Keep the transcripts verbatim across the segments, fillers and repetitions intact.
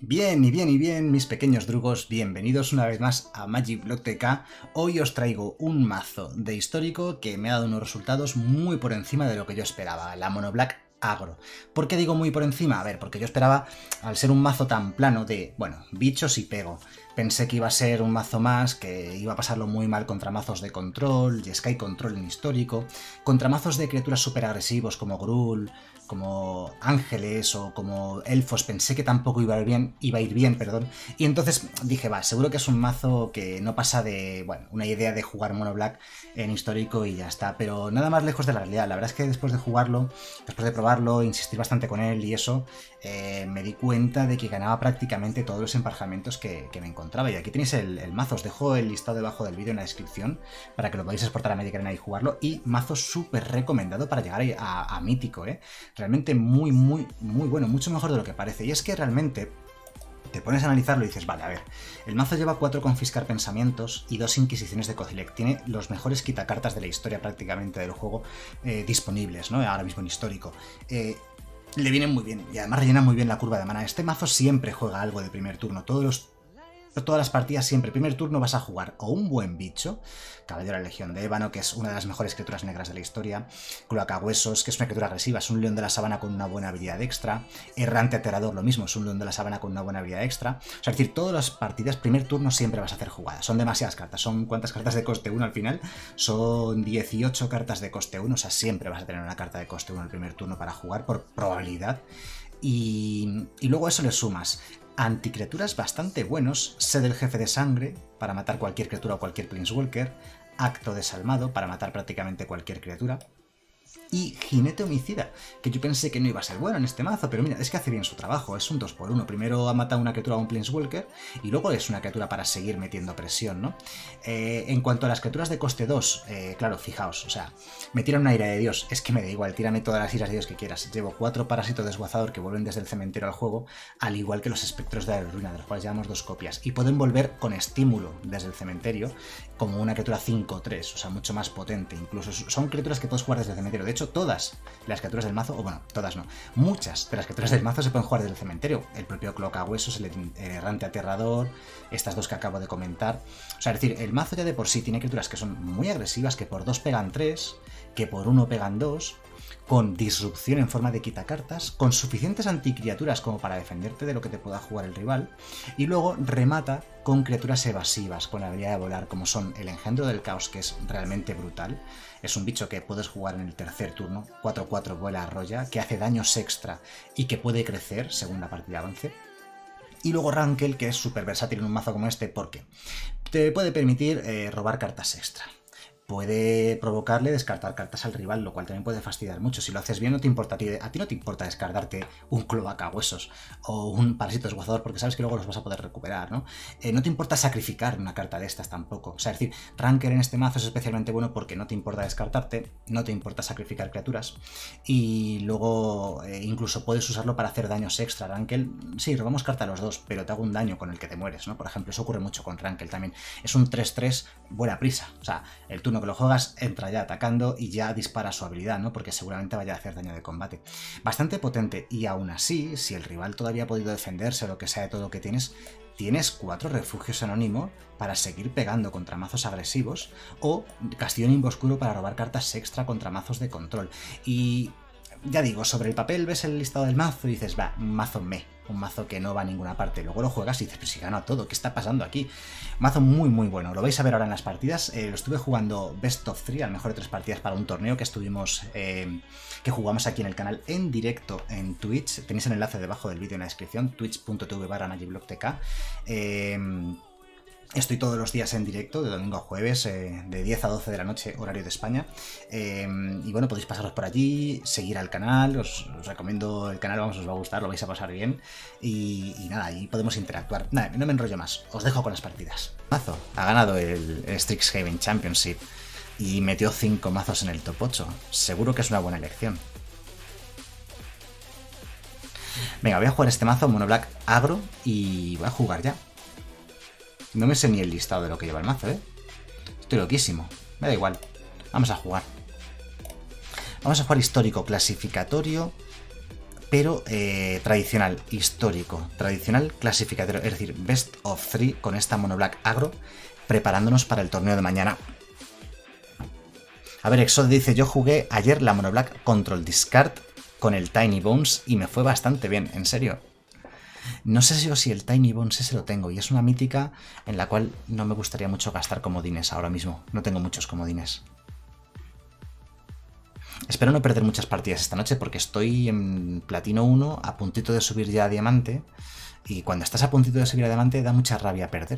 Bien y bien y bien, mis pequeños drugos, bienvenidos una vez más a Magic Block T K. Hoy os traigo un mazo de histórico que me ha dado unos resultados muy por encima de lo que yo esperaba, la Mono Black Agro. ¿Por qué digo muy por encima? A ver, porque yo esperaba, al ser un mazo tan plano de, bueno, bichos y pego, pensé que iba a ser un mazo más, que iba a pasarlo muy mal contra mazos de control, y Sky Control en histórico, contra mazos de criaturas súper agresivos como Gruul, como ángeles o como elfos, pensé que tampoco iba a ir bien, iba a ir bien, perdón, y entonces dije, va, seguro que es un mazo que no pasa de, bueno, una idea de jugar mono black en histórico y ya está, pero nada más lejos de la realidad. La verdad es que después de jugarlo, después de probarlo, insistir bastante con él y eso, eh, me di cuenta de que ganaba prácticamente todos los emparejamientos que, que me encontraba, y aquí tenéis el, el mazo. Os dejo el listado debajo del vídeo en la descripción para que lo podáis exportar a Magic Arena y jugarlo, y mazo súper recomendado para llegar a, a, a mítico, ¿eh? Realmente muy, muy, muy bueno, mucho mejor de lo que parece. Y es que realmente te pones a analizarlo y dices, vale, a ver, el mazo lleva cuatro confiscar pensamientos y dos inquisiciones de Kozilek. Tiene los mejores quitacartas de la historia prácticamente del juego eh, disponibles, ¿no? Ahora mismo en histórico. Eh, le vienen muy bien y además rellena muy bien la curva de mana. Este mazo siempre juega algo de primer turno. Todos los Todas las partidas siempre, primer turno vas a jugar o un buen bicho, Caballero de la Legión de Ébano, que es una de las mejores criaturas negras de la historia, Cloacahuesos, que es una criatura agresiva, es un león de la sabana con una buena habilidad extra, Errante Aterrador, lo mismo, es un león de la sabana con una buena habilidad extra. O sea, es decir, todas las partidas, primer turno siempre vas a hacer jugadas. Son demasiadas cartas, son ¿cuántas cartas de coste uno al final? Son dieciocho cartas de coste uno, o sea, siempre vas a tener una carta de coste uno el primer turno para jugar por probabilidad. Y, y luego a eso le sumas anticriaturas bastante buenos, Sed del Jefe de Sangre para matar cualquier criatura o cualquier Planeswalker, Acto Desalmado para matar prácticamente cualquier criatura, y Jinete Homicida, que yo pensé que no iba a ser bueno en este mazo, pero mira, es que hace bien su trabajo, es un dos por uno. Primero ha matado una criatura a un Planeswalker y luego es una criatura para seguir metiendo presión, ¿no? Eh, en cuanto a las criaturas de coste dos, eh, claro, fijaos, o sea, me tiran una ira de Dios, es que me da igual, tírame todas las iras de Dios que quieras. Llevo cuatro Parásitos Desguazador que vuelven desde el cementerio al juego, al igual que los Espectros de la Ruina, de los cuales llevamos dos copias, y pueden volver con estímulo desde el cementerio, como una criatura cinco tres, o sea, mucho más potente. Incluso son criaturas que puedes jugar desde el cementerio. De hecho, todas las criaturas del mazo, o bueno, todas no, muchas de las criaturas del mazo se pueden jugar desde el cementerio. El propio Cloacahuesos, el Errante Aterrador, estas dos que acabo de comentar. O sea, es decir, el mazo ya de por sí tiene criaturas que son muy agresivas, que por dos pegan tres, que por uno pegan dos, con disrupción en forma de quitacartas, con suficientes anticriaturas como para defenderte de lo que te pueda jugar el rival, y luego remata con criaturas evasivas, con la habilidad de volar, como son el Engendro del Caos, que es realmente brutal. Es un bicho que puedes jugar en el tercer turno, cuatro cuatro vuela arrolla, que hace daños extra y que puede crecer según la partida avance. Y luego Rankel, que es súper versátil en un mazo como este, porque te puede permitir eh, robar cartas extra. Puede provocarle descartar cartas al rival, lo cual también puede fastidiar mucho. Si lo haces bien, no te importa a ti, a ti no te importa descartarte un Cloacahuesos o un Parásito Desguazador, porque sabes que luego los vas a poder recuperar, ¿no? Eh, no te importa sacrificar una carta de estas tampoco. O sea, es decir, Ranker en este mazo es especialmente bueno porque no te importa descartarte, no te importa sacrificar criaturas, y luego eh, incluso puedes usarlo para hacer daños extra. Rankel, sí, robamos carta a los dos, pero te hago un daño con el que te mueres, ¿no? Por ejemplo, eso ocurre mucho con Rankel también. Es un tres tres buena prisa. O sea, el turno que lo juegas entra ya atacando y ya dispara su habilidad, ¿no? Porque seguramente vaya a hacer daño de combate. Bastante potente, y aún así, si el rival todavía ha podido defenderse o lo que sea de todo lo que tienes, tienes cuatro refugios anónimo para seguir pegando contra mazos agresivos, o Castillo Nimbo Oscuro para robar cartas extra contra mazos de control. Y ya digo, sobre el papel ves el listado del mazo y dices, va, un mazo me, un mazo que no va a ninguna parte. Luego lo juegas y dices, pero si gano a todo, ¿qué está pasando aquí? Mazo muy muy bueno, lo vais a ver ahora en las partidas. Eh, lo estuve jugando Best of tres, al mejor de tres partidas para un torneo que estuvimos, eh, que jugamos aquí en el canal en directo en Twitch. Tenéis el enlace debajo del vídeo en la descripción, twitch punto tv barra magicblocktk. Eh, Estoy todos los días en directo, de domingo a jueves, eh, de diez a doce de la noche, horario de España. Eh, y bueno, podéis pasaros por allí, seguir al canal, os, os recomiendo el canal, vamos, os va a gustar, lo vais a pasar bien. Y, y nada, ahí podemos interactuar. Nada, no me enrollo más, os dejo con las partidas. Mazo ha ganado el, el Strixhaven Championship y metió cinco mazos en el top ocho. Seguro que es una buena elección. Venga, voy a jugar este mazo, Mono Black Agro, y voy a jugar ya. No me sé ni el listado de lo que lleva el mazo, ¿eh? Estoy loquísimo. Me da igual. Vamos a jugar. Vamos a jugar histórico clasificatorio pero eh, tradicional, histórico, tradicional, clasificatorio, es decir, best of three con esta mono black agro, preparándonos para el torneo de mañana. A ver, Exode dice, yo jugué ayer la mono black control discard con el Tiny Bones y me fue bastante bien, en serio. No sé si, si el Tiny Bones ese lo tengo y es una mítica en la cual no me gustaría mucho gastar comodines ahora mismo. No tengo muchos comodines. Espero no perder muchas partidas esta noche porque estoy en platino uno a puntito de subir ya a diamante y cuando estás a puntito de subir a diamante da mucha rabia perder.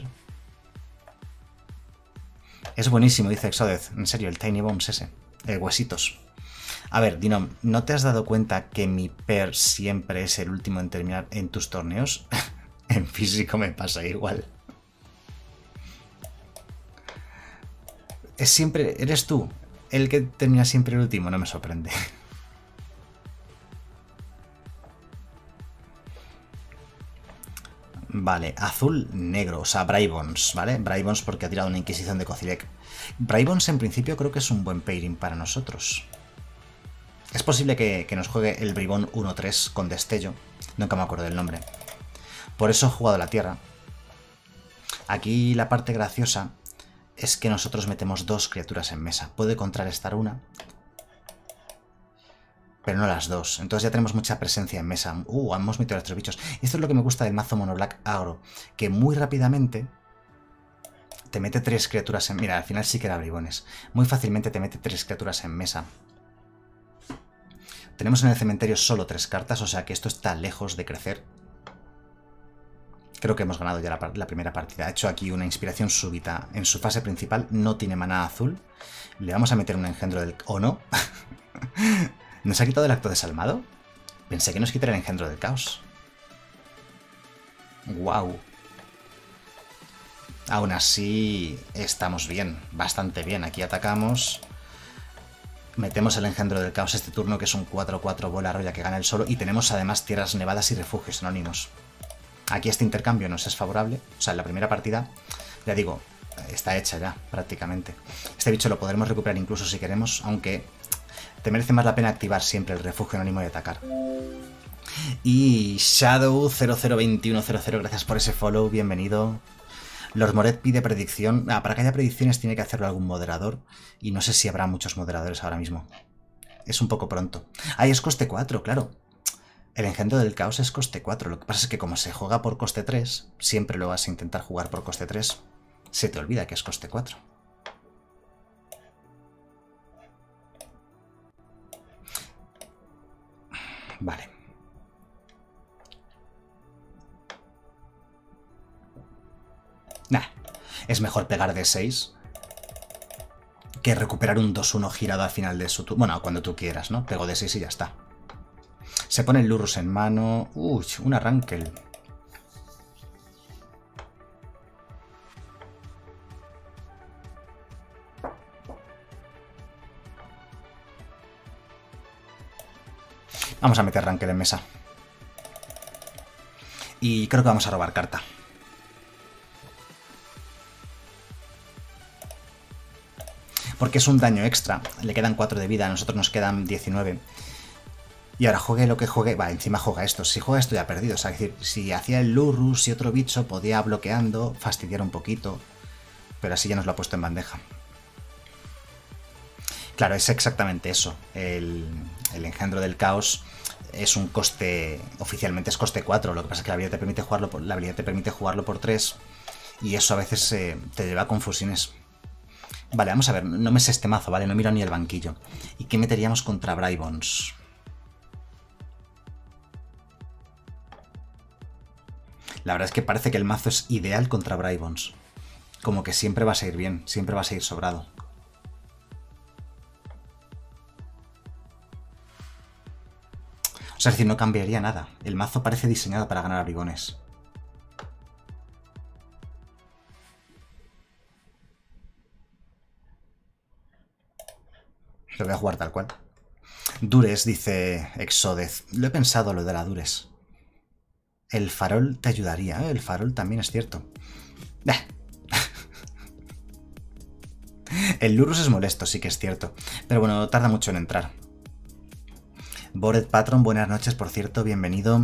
Es buenísimo, dice Exodez. En serio, el Tiny Bones ese. Eh, huesitos. A ver, Dinom, ¿no te has dado cuenta que mi per siempre es el último en terminar en tus torneos? En físico me pasa igual. Es siempre... ¿Eres tú el que termina siempre el último? No me sorprende. Vale, azul, negro, o sea, Braibons, ¿vale? Braibons porque ha tirado una Inquisición de Kozilek. Braibons en principio creo que es un buen pairing para nosotros. Es posible que, que nos juegue el Bribón uno tres con destello. Nunca me acuerdo del nombre. Por eso he jugado la tierra. Aquí la parte graciosa es que nosotros metemos dos criaturas en mesa. Puede contrarrestar una, pero no las dos. Entonces ya tenemos mucha presencia en mesa. Uh, hemos metido a nuestros bichos. Y esto es lo que me gusta del mazo Mono Black Agro. Que muy rápidamente te mete tres criaturas en... Mira, al final sí que era bribones. Muy fácilmente te mete tres criaturas en mesa. Tenemos en el cementerio solo tres cartas, o sea que esto está lejos de crecer. Creo que hemos ganado ya la, la primera partida. Ha hecho aquí una inspiración súbita. En su fase principal no tiene maná azul. Le vamos a meter un engendro del... ¿O no? ¿Nos ha quitado el acto desalmado? Pensé que nos quitaría el engendro del caos. ¡Guau! Aún así, estamos bien. Bastante bien. Aquí atacamos... Metemos el engendro del caos este turno, que es un cuatro cuatro bola roya que gana el solo. Y tenemos además tierras nevadas y refugios anónimos. Aquí este intercambio nos es favorable. O sea, en la primera partida, ya digo, está hecha ya, prácticamente. Este bicho lo podremos recuperar incluso si queremos, aunque te merece más la pena activar siempre el refugio anónimo y atacar. Y Shadow cero cero veintiuno cero cero, gracias por ese follow, bienvenido. Lord Moret pide predicción. Ah, para que haya predicciones tiene que hacerlo algún moderador. Y no sé si habrá muchos moderadores ahora mismo. Es un poco pronto. Ah, es coste cuatro, claro. El engendro del caos es coste cuatro. Lo que pasa es que como se juega por coste tres, siempre lo vas a intentar jugar por coste tres, se te olvida que es coste cuatro. Vale. Nah, es mejor pegar de seis que recuperar un dos uno girado al final de su turno. Bueno, cuando tú quieras, ¿no? Pego de seis y ya está. Se pone el Lurrus en mano. Uy, un Arrankel. Vamos a meter Arrankel en mesa. Y creo que vamos a robar carta. Porque es un daño extra. Le quedan cuatro de vida, a nosotros nos quedan diecinueve. Y ahora juegue lo que juegue, va, encima juega esto. Si juega esto ya ha perdido. O sea, es decir, si hacía el Lurrus y otro bicho podía bloqueando, fastidiar un poquito. Pero así ya nos lo ha puesto en bandeja. Claro, es exactamente eso. El, el engendro del caos es un coste, oficialmente es coste cuatro. Lo que pasa es que la habilidad te permite jugarlo por, la habilidad te permite jugarlo por tres. Y eso a veces eh, te lleva a confusiones. Vale, vamos a ver, no me sé este mazo, ¿vale? No miro ni el banquillo. ¿Y qué meteríamos contra Braibons? La verdad es que parece que el mazo es ideal contra Braibons. Como que siempre vas a ir bien, siempre vas a ir sobrado. O sea, es decir, no cambiaría nada. El mazo parece diseñado para ganar a bribones. Lo voy a jugar tal cual. Dures, dice Exodez. Lo he pensado lo de la Dures. El farol te ayudaría, ¿eh? El farol también es cierto. El Lurrus es molesto, sí que es cierto. Pero bueno, tarda mucho en entrar. Bored Patron, buenas noches, por cierto, bienvenido.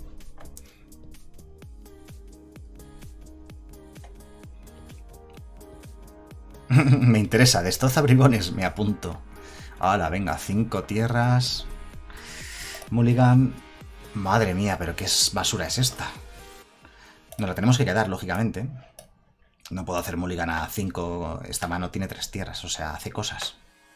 Me interesa, destroza bribones, me apunto. Ahora, venga, cinco tierras. Mulligan. Madre mía, pero qué basura es esta. Nos la tenemos que quedar, lógicamente. No puedo hacer mulligan a cinco. Esta mano tiene tres tierras, o sea, hace cosas.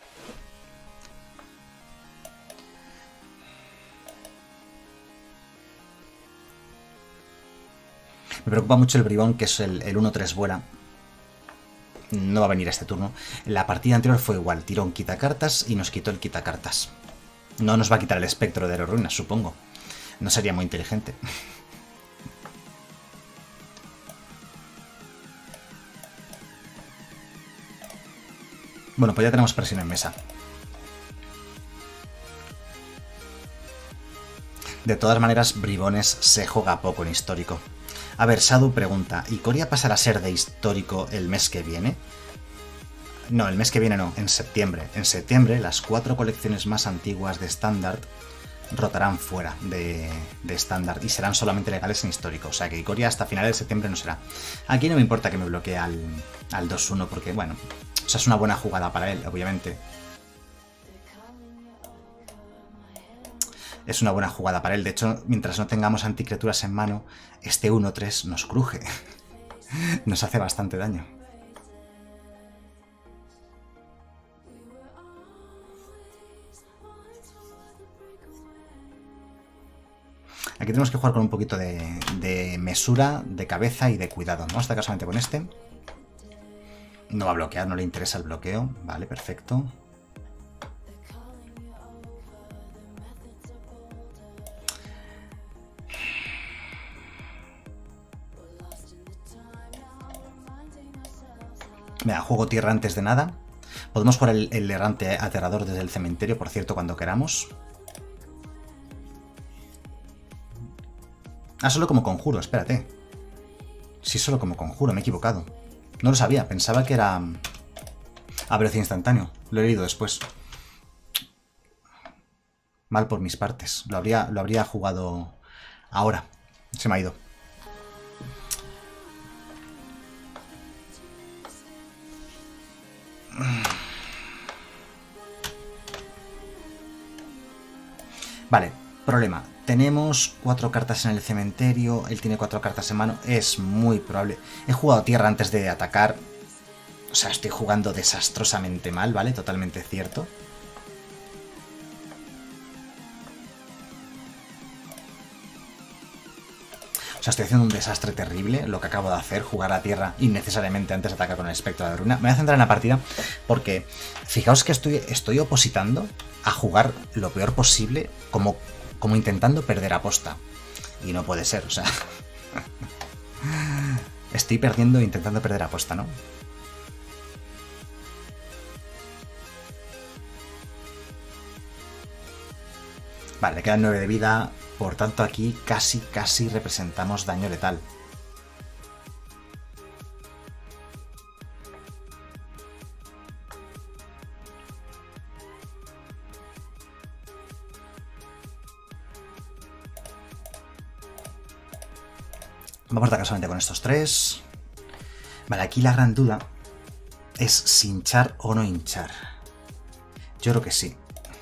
Me preocupa mucho el bribón, que es el, el uno tres vuela. No va a venir este turno. La partida anterior fue igual. Tiró un quitacartas y nos quitó el quitacartas. No nos va a quitar el espectro de las ruinas, supongo. No sería muy inteligente. Bueno, pues ya tenemos presión en mesa. De todas maneras, bribones se juega poco en histórico. A ver, Sadu pregunta, ¿y Ikoria pasará a ser de histórico el mes que viene? No, el mes que viene no, en septiembre. En septiembre, las cuatro colecciones más antiguas de estándar rotarán fuera de estándar y serán solamente legales en histórico. O sea que Ikoria hasta finales de septiembre no será. Aquí no me importa que me bloquee al, al dos uno porque, bueno, o sea, es una buena jugada para él, obviamente. Es una buena jugada para él. De hecho, mientras no tengamos anticriaturas en mano, este uno tres nos cruje. Nos hace bastante daño. Aquí tenemos que jugar con un poquito de, de mesura, de cabeza y de cuidado. Vamos a estar casualmente con este. No va a bloquear, no le interesa el bloqueo. Vale, perfecto. Venga, juego tierra antes de nada. Podemos jugar el, el errante aterrador desde el cementerio, por cierto, cuando queramos. Ah, solo como conjuro, espérate. Sí, solo como conjuro, me he equivocado. No lo sabía, pensaba que era a velocidad instantáneo. Lo he leído después. Mal por mis partes. Lo habría, lo habría jugado ahora. Se me ha ido. Vale, problema. Tenemos cuatro cartas en el cementerio, él tiene cuatro cartas en mano, es muy probable. He jugado tierra antes de atacar, o sea, estoy jugando desastrosamente mal, ¿vale? Totalmente cierto. O sea, estoy haciendo un desastre terrible, lo que acabo de hacer, jugar a tierra innecesariamente antes de atacar con el espectro de la runa. Me voy a centrar en la partida porque, fijaos que estoy, estoy opositando a jugar lo peor posible como... como intentando perder aposta. Y no puede ser, o sea... Estoy perdiendo e intentando perder aposta, ¿no? Vale, le quedan nueve de vida. Por tanto, aquí casi, casi representamos daño letal. Vamos a dar casualmente con estos tres. Vale, aquí la gran duda es si hinchar o no hinchar. Yo creo que sí.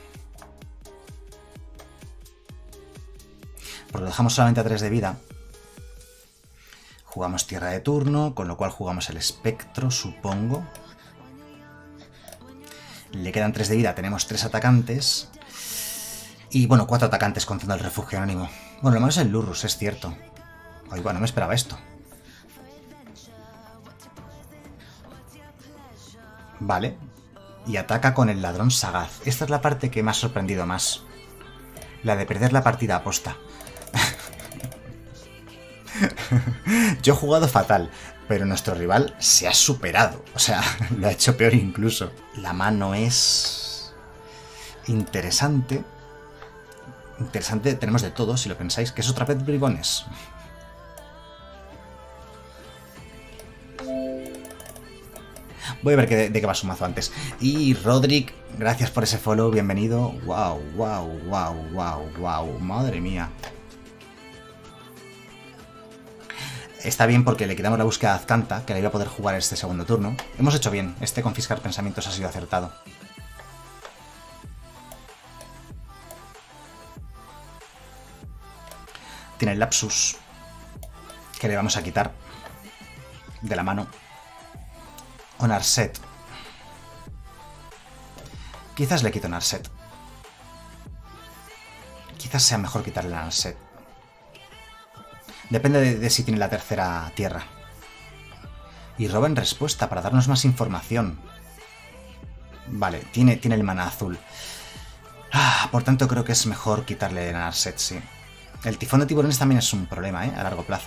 Porque lo dejamos solamente a tres de vida. Jugamos tierra de turno, con lo cual jugamos el espectro, supongo. Le quedan tres de vida, tenemos tres atacantes. Y bueno, cuatro atacantes contando el refugio anónimo. Bueno, lo malo es el Lurrus, es cierto. Ay, bueno, no me esperaba esto. Vale. Y ataca con el ladrón sagaz. Esta es la parte que me ha sorprendido más. La de perder la partida a posta. Yo he jugado fatal, pero nuestro rival se ha superado. O sea, lo ha hecho peor incluso. La mano es... interesante. Interesante, tenemos de todo, si lo pensáis. Que es otra vez bribones. Voy a ver de, de qué va su mazo antes. Y Roderick Gracias por ese follow, bienvenido. Wow, wow, wow, wow, wow. Madre mía. Está bien porque le quitamos la búsqueda de Azcanta, que la iba a poder jugar este segundo turno. Hemos hecho bien. Este confiscar pensamientos ha sido acertado. Tiene el lapsus, que le vamos a quitar de la mano. Onarset. Quizás le quito Narset. Quizás sea mejor quitarle la Narset. Depende de, de si tiene la tercera tierra. Y roba en respuesta para darnos más información. Vale, tiene, tiene el mana azul. Ah, por tanto creo que es mejor quitarle la Narset, sí. El tifón de tiburones también es un problema, ¿eh? A largo plazo.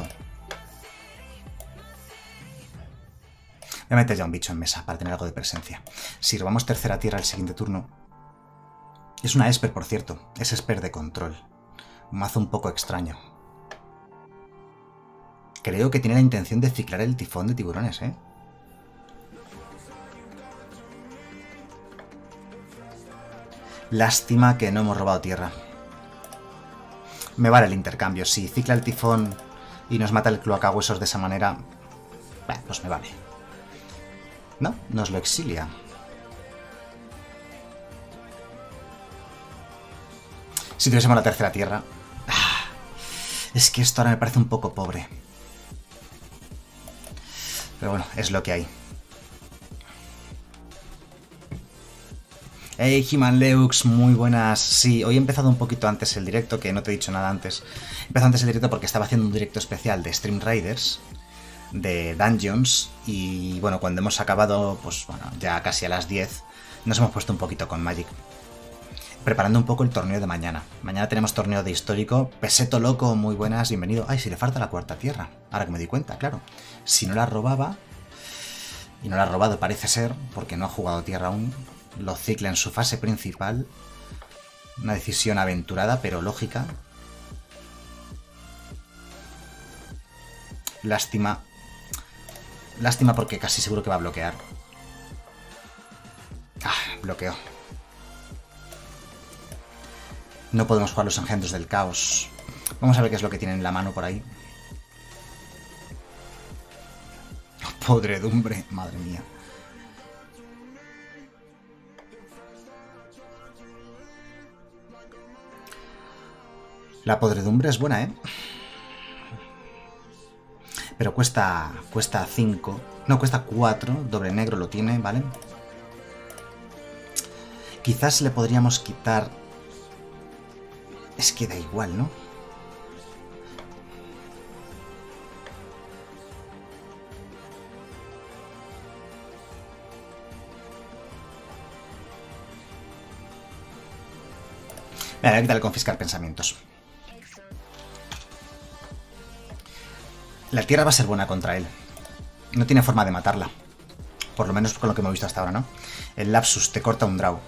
Voy a meter ya un bicho en mesa para tener algo de presencia. Si robamos tercera tierra el siguiente turno... Es una Esper, por cierto. Es Esper de control. Un mazo un poco extraño. Creo que tiene la intención de ciclar el tifón de tiburones, ¿eh? Lástima que no hemos robado tierra. Me vale el intercambio. Si cicla el tifón y nos mata el cloacahuesos de esa manera... Bueno, pues me vale. No, nos lo exilia. Si tuviésemos la tercera tierra... Ah, es que esto ahora me parece un poco pobre. Pero bueno, es lo que hay. Hey, He-Man Leux, muy buenas. Sí, hoy he empezado un poquito antes el directo, que no te he dicho nada antes. He empezado antes el directo porque estaba haciendo un directo especial de Stream Riders, de Dungeons, y bueno, cuando hemos acabado, pues bueno, ya casi a las diez, nos hemos puesto un poquito con Magic. Preparando un poco el torneo de mañana. Mañana tenemos torneo de histórico. Peseto loco, muy buenas, bienvenido. Ay, si le falta la cuarta tierra. Ahora que me di cuenta, claro. Si no la robaba, y no la ha robado parece ser, porque no ha jugado tierra aún, lo cicla en su fase principal. Una decisión aventurada, pero lógica. Lástima. Lástima porque casi seguro que va a bloquear. Ah, bloqueó. No podemos jugar los engendros del caos. Vamos a ver qué es lo que tiene en la mano por ahí. Podredumbre, madre mía. La podredumbre es buena, ¿eh? Pero cuesta cuesta cinco. No, cuesta cuatro. Doble negro lo tiene, ¿vale? Quizás le podríamos quitar... Es que da igual, ¿no? Me voy a quitar el confiscar pensamientos. La tierra va a ser buena contra él. No tiene forma de matarla. Por lo menos con lo que hemos visto hasta ahora, ¿no? El lapsus te corta un draw.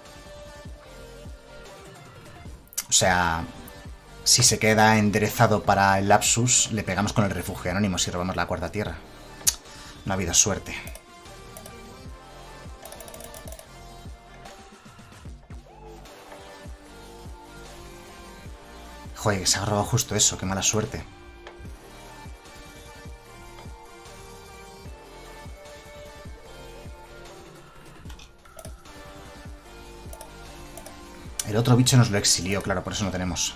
O sea, si se queda enderezado para el lapsus, le pegamos con el refugio anónimo si robamos la cuarta tierra. No ha habido suerte. Joder, se ha robado justo eso, qué mala suerte. El otro bicho nos lo exilió, claro, por eso no tenemos.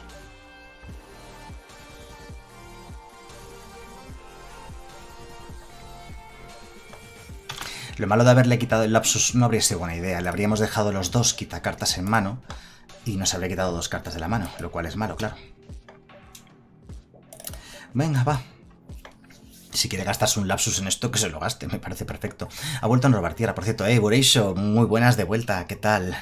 Lo malo de haberle quitado el lapsus no habría sido buena idea. Le habríamos dejado los dos quitacartas en mano y nos habría quitado dos cartas de la mano, lo cual es malo, claro. Venga, va. Si quiere gastarse un lapsus en esto, que se lo gaste, me parece perfecto. Ha vuelto a robar tierra, por cierto. Eh, Bureisho, muy buenas de vuelta, ¿qué tal?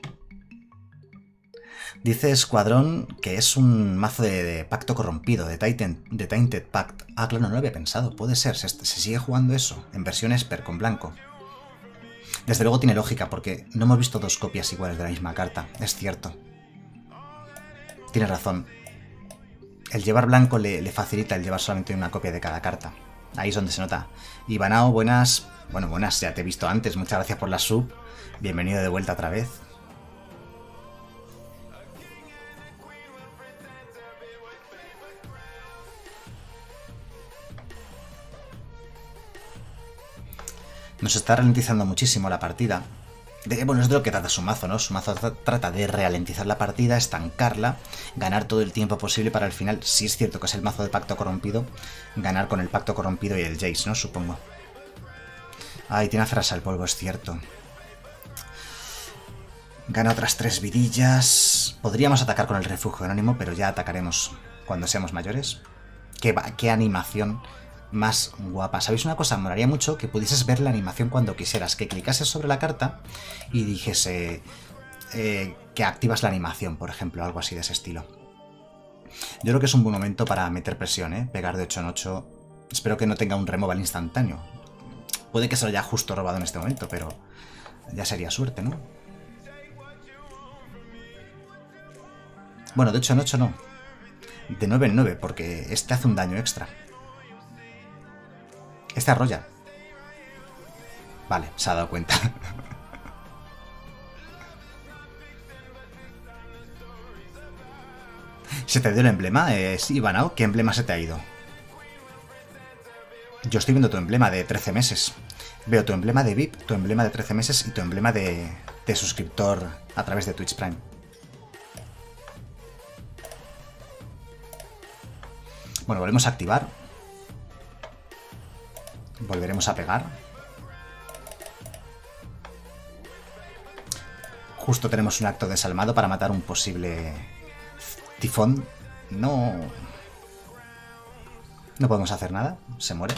Dice Escuadrón que es un mazo de, de pacto corrompido, de, Titan, de Tainted Pact. Ah, claro, no lo había pensado. Puede ser, se, se sigue jugando eso, en versión Esper, con blanco. Desde luego tiene lógica, porque no hemos visto dos copias iguales de la misma carta. Es cierto. Tiene razón. El llevar blanco le, le facilita el llevar solamente una copia de cada carta. Ahí es donde se nota. Ivanao, buenas. Bueno, buenas, ya te he visto antes. Muchas gracias por la sub. Bienvenido de vuelta otra vez. Nos está ralentizando muchísimo la partida. De, bueno, es de lo que trata su mazo, ¿no? Su mazo trata de ralentizar la partida, estancarla, ganar todo el tiempo posible para al final, si es cierto que es el mazo de Pacto Corrompido, ganar con el Pacto Corrompido y el Jace, ¿no? Supongo. Ay, tiene aferrarse al polvo, es cierto. Gana otras tres vidillas. Podríamos atacar con el refugio anónimo, pero ya atacaremos cuando seamos mayores. Qué, qué animación más guapa. ¿Sabéis una cosa? Me molaría mucho que pudieses ver la animación cuando quisieras, que clicases sobre la carta y dijese eh, que activas la animación, por ejemplo, algo así de ese estilo. Yo creo que es un buen momento para meter presión, ¿eh? Pegar de ocho en ocho. Espero que no tenga un removal instantáneo. Puede que se lo haya justo robado en este momento, pero ya sería suerte, ¿no? Bueno, de ocho en ocho no. De nueve en nueve, porque este hace un daño extra. Este arrolla. Vale, se ha dado cuenta. ¿Se te dio el emblema? Eh, sí, Ivanao, ¿qué emblema se te ha ido? Yo estoy viendo tu emblema de trece meses. Veo tu emblema de V I P, tu emblema de trece meses y tu emblema de, de suscriptor a través de Twitch Prime. Bueno, volvemos a activar. Volveremos a pegar. Justo tenemos un acto desalmado para matar un posible tifón. No... No podemos hacer nada. Se muere.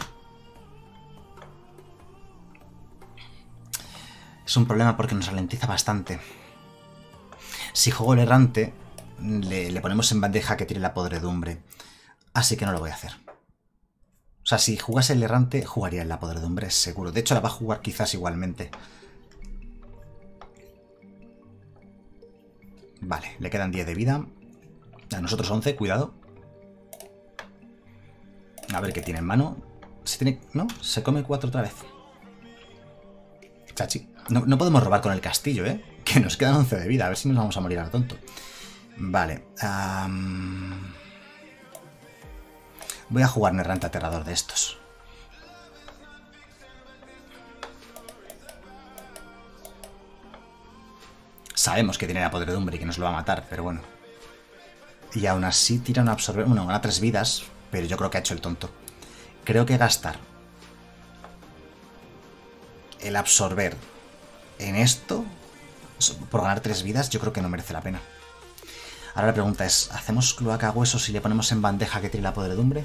Es un problema porque nos ralentiza bastante. Si juego el errante, le, le ponemos en bandeja que tire la podredumbre. Así que no lo voy a hacer. O sea, si jugase el errante, jugaría en la podredumbre, seguro. De hecho, la va a jugar quizás igualmente. Vale, le quedan diez de vida. A nosotros once, cuidado. A ver qué tiene en mano. Se tiene... ¿No? Se come cuatro otra vez. Chachi. No, no podemos robar con el castillo, ¿eh? Que nos quedan once de vida. A ver si nos vamos a morir al tonto. Vale. Um... Voy a jugar un errante aterrador de estos. Sabemos que tiene la podredumbre y que nos lo va a matar, pero bueno. Y aún así tira una absorber... Bueno, gana tres vidas, pero yo creo que ha hecho el tonto. Creo que gastar el absorber en esto por ganar tres vidas, yo creo que no merece la pena. Ahora la pregunta es, ¿hacemos cloaca huesos y le ponemos en bandeja que tiene la podredumbre?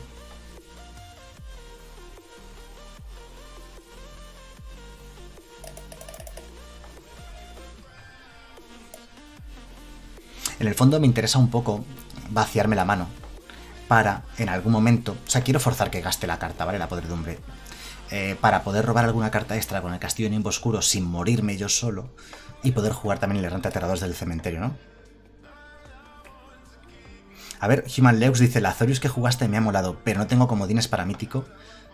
En el fondo me interesa un poco vaciarme la mano para, en algún momento... O sea, quiero forzar que gaste la carta, ¿vale? La podredumbre. Eh, para poder robar alguna carta extra con el castillo Nimbo Oscuro sin morirme yo solo y poder jugar también el errante aterrador del cementerio, ¿no? A ver, Human Leux dice, la Azorius que jugaste me ha molado, pero no tengo comodines para mítico.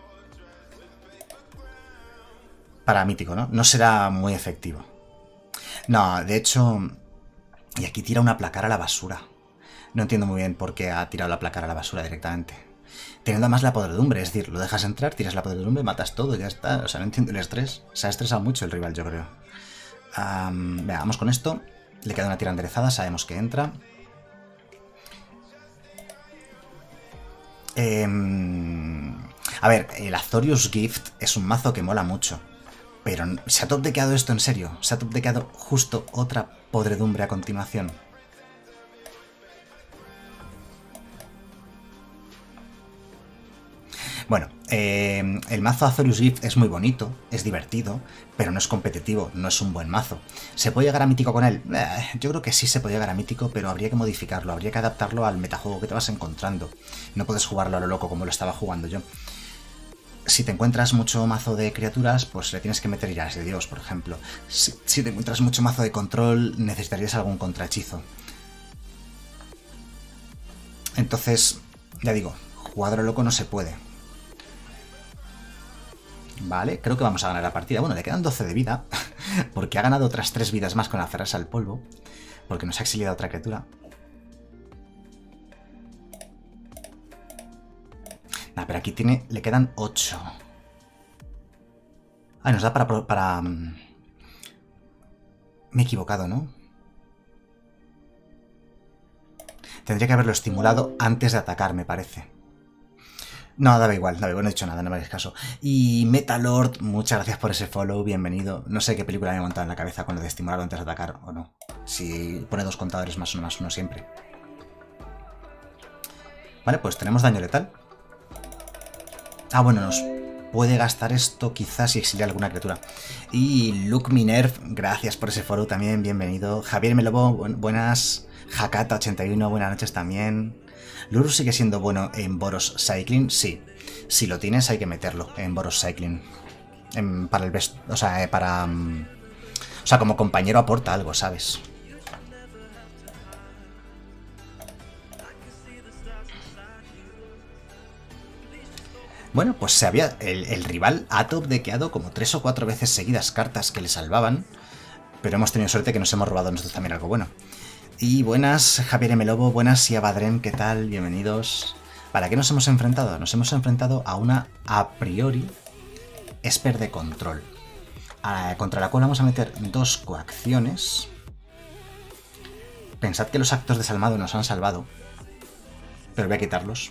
Para mítico, ¿no? No será muy efectivo. No, de hecho... Y aquí tira una placar a la basura. No entiendo muy bien por qué ha tirado la placar a la basura directamente. Teniendo además la podredumbre, es decir, lo dejas entrar, tiras la podredumbre, matas todo, ya está. O sea, no entiendo el estrés. Se ha estresado mucho el rival, yo creo. Um, venga, vamos con esto. Le queda una tira enderezada, sabemos que entra. Eh, a ver, el Azorius Gift es un mazo que mola mucho. Pero ¿se ha top-dequeado esto en serio? ¿Se ha top-dequeado justo otra podredumbre a continuación? Bueno, eh, el mazo Azorius Gift es muy bonito, es divertido, pero no es competitivo, no es un buen mazo. ¿Se puede llegar a mítico con él? Eh, yo creo que sí se puede llegar a mítico, pero habría que modificarlo, habría que adaptarlo al metajuego que te vas encontrando. No puedes jugarlo a lo loco como lo estaba jugando yo. Si te encuentras mucho mazo de criaturas, pues le tienes que meter iras de Dios, por ejemplo. Si, si te encuentras mucho mazo de control, necesitarías algún contrahechizo. Entonces, ya digo, jugar a lo loco no se puede. Vale, creo que vamos a ganar la partida. Bueno, le quedan doce de vida, porque ha ganado otras tres vidas más con aferrarse al polvo, porque nos ha exiliado otra criatura. Nah, pero aquí tiene, le quedan ocho. Ah, nos da para... para... Me he equivocado, ¿no? Tendría que haberlo estimulado antes de atacar, me parece. No, daba igual, daba igual, no he dicho nada, no me hagáis caso. Y Metalord, muchas gracias por ese follow, bienvenido. No sé qué película me he montado en la cabeza con lo de estimularlo antes de atacar o no. Si pone dos contadores más uno más uno siempre. Vale, pues tenemos daño letal. Ah, bueno, nos puede gastar esto quizás y exiliar alguna criatura. Y Luke Minerv, gracias por ese follow también, bienvenido. Javier Melobo, bu buenas. Hakata ochenta y uno, buenas noches también. Luru sigue siendo bueno en Boros Cycling, sí. Si lo tienes hay que meterlo en Boros Cycling. En, para el best, o sea, para... Um, o sea, como compañero aporta algo, ¿sabes? Bueno, pues se había... El, el rival ha top-dequeado como tres o cuatro veces seguidas cartas que le salvaban. Pero hemos tenido suerte que nos hemos robado nosotros también algo bueno. Y buenas, Javier M. Lobo, buenas, Siabadrem, ¿qué tal? Bienvenidos. ¿Para qué nos hemos enfrentado? Nos hemos enfrentado a una a priori Esper de control, a, contra la cual vamos a meter dos coacciones. Pensad que los actos desalmado nos han salvado, pero voy a quitarlos.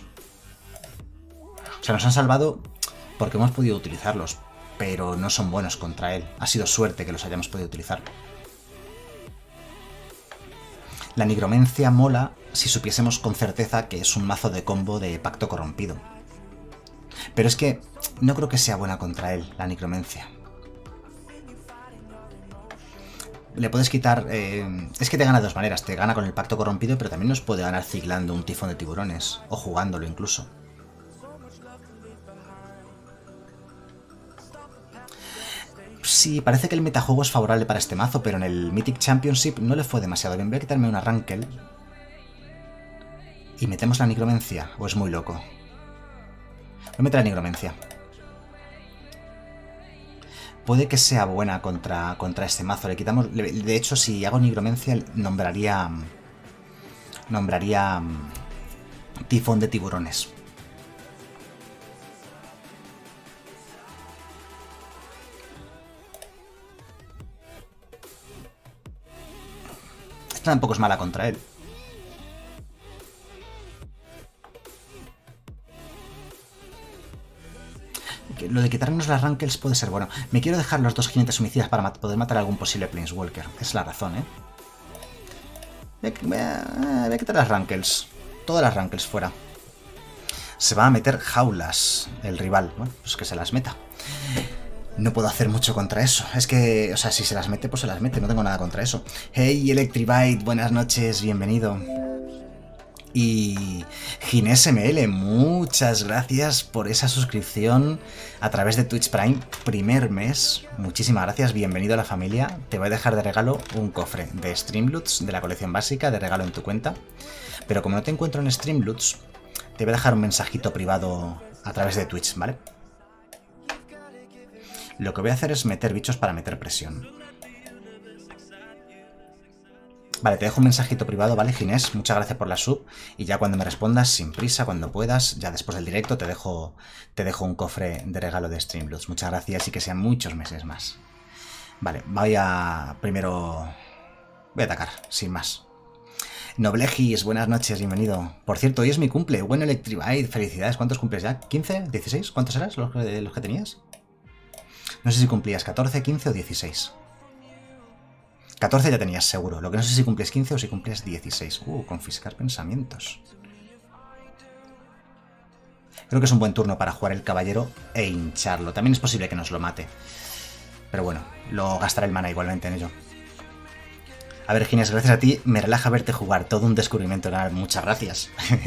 O sea, nos han salvado porque hemos podido utilizarlos, pero no son buenos contra él. Ha sido suerte que los hayamos podido utilizar. La nigromancia mola si supiésemos con certeza que es un mazo de combo de pacto corrompido. Pero es que no creo que sea buena contra él, la nigromancia. Le puedes quitar... Eh, es que te gana de dos maneras. Te gana con el pacto corrompido, pero también nos puede ganar ciclando un tifón de tiburones. O jugándolo incluso. Sí, parece que el metajuego es favorable para este mazo, pero en el Mythic Championship no le fue demasiado bien. Voy a quitarme una Rankel. Y metemos la nigromancia. ¿O es muy loco? Voy a meter la nigromancia. Puede que sea buena contra, contra este mazo. Le quitamos. De hecho, si hago nigromancia, nombraría. Nombraría. Tifón de tiburones. Esta tampoco es mala contra él. Lo de quitarnos las Rankles puede ser bueno. Me quiero dejar los dos jinetes homicidas para mat poder matar a algún posible Planeswalker. Es la razón, ¿eh? Voy a, voy a quitar las Rankles. Todas las Rankles fuera. Se va a meter jaulas el rival. Bueno, pues que se las meta. No puedo hacer mucho contra eso. Es que, o sea, si se las mete, pues se las mete. No tengo nada contra eso. Hey, Electribite, buenas noches, bienvenido. Y Ginés M L, muchas gracias por esa suscripción a través de Twitch Prime, primer mes. Muchísimas gracias, bienvenido a la familia. Te voy a dejar de regalo un cofre de Streamloots de la colección básica, de regalo en tu cuenta. Pero como no te encuentro en Streamloots, te voy a dejar un mensajito privado a través de Twitch, ¿vale? Lo que voy a hacer es meter bichos para meter presión. Vale, te dejo un mensajito privado, ¿vale, Ginés? Muchas gracias por la sub. Y ya cuando me respondas, sin prisa, cuando puedas, ya después del directo, te dejo, te dejo un cofre de regalo de Streamloots. Muchas gracias y que sean muchos meses más. Vale, voy a... Primero... Voy a atacar, sin más. Noblegis, buenas noches, bienvenido. Por cierto, hoy es mi cumple. Bueno, Electribite, felicidades. ¿Cuántos cumples ya? ¿quince? ¿dieciséis? ¿Cuántos eras los, los que tenías? No sé si cumplías catorce, quince o dieciséis. catorce ya tenías seguro. Lo que no sé si cumples quince o si cumples dieciséis. Uh, confiscar pensamientos. Creo que es un buen turno para jugar el caballero e hincharlo. También es posible que nos lo mate. Pero bueno, lo gastará el mana igualmente en ello. A ver, Ginés, gracias a ti me relaja verte jugar. Todo un descubrimiento. Muchas gracias.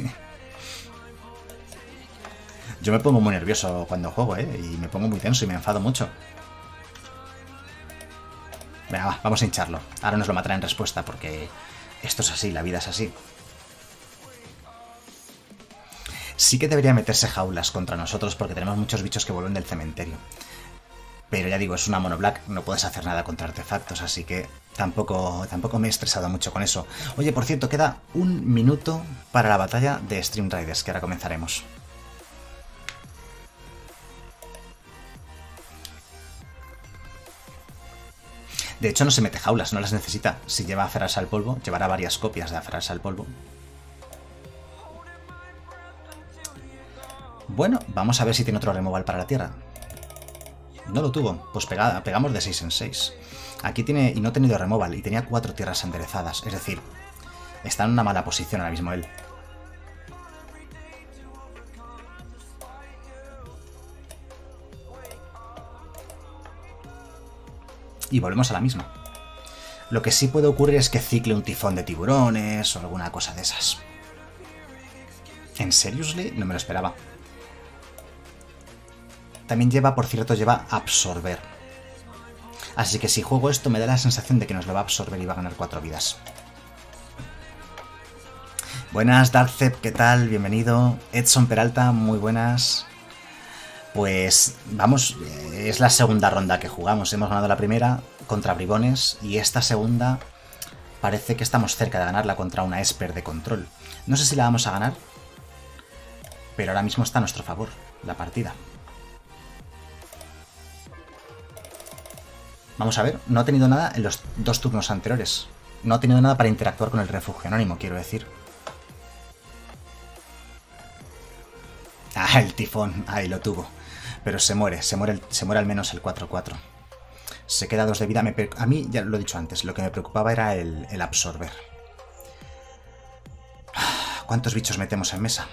Yo me pongo muy nervioso cuando juego, ¿eh? Y me pongo muy tenso y me enfado mucho. Venga, va, vamos a hincharlo. Ahora nos lo matará en respuesta porque esto es así, la vida es así. Sí que debería meterse jaulas contra nosotros porque tenemos muchos bichos que vuelven del cementerio. Pero ya digo, es una mono black, no puedes hacer nada contra artefactos, así que tampoco, tampoco me he estresado mucho con eso. Oye, por cierto, queda un minuto para la batalla de Stream Riders, que ahora comenzaremos. De hecho, no se mete jaulas, no las necesita. Si lleva aferrarse al polvo, llevará varias copias de aferrarse al polvo. Bueno, vamos a ver si tiene otro removal para la tierra. No lo tuvo, pues pegada, pegamos de seis en seis. Aquí tiene, y no ha tenido removal, y tenía cuatro tierras enderezadas, es decir, está en una mala posición ahora mismo él. Y volvemos a la misma. Lo que sí puede ocurrir es que cicle un tifón de tiburones o alguna cosa de esas. ¿En seriously? No me lo esperaba. También lleva, por cierto, lleva absorber. Así que si juego esto me da la sensación de que nos lo va a absorber y va a ganar cuatro vidas. Buenas, Darkzep, ¿qué tal? Bienvenido. Edson Peralta, muy buenas. Pues vamos, es la segunda ronda que jugamos. Hemos ganado la primera contra bribones y esta segunda parece que estamos cerca de ganarla contra una Esper de control. No sé si la vamos a ganar, pero ahora mismo está a nuestro favor la partida. Vamos a ver, no ha tenido nada en los dos turnos anteriores. No ha tenido nada para interactuar con el refugio anónimo, quiero decir. Ah, el tifón, ahí lo tuvo. Pero se muere, se muere, se muere al menos el cuatro cuatro. Se queda dos de vida. Me, a mí, ya lo he dicho antes, lo que me preocupaba era el, el absorber. ¿Cuántos bichos metemos en mesa?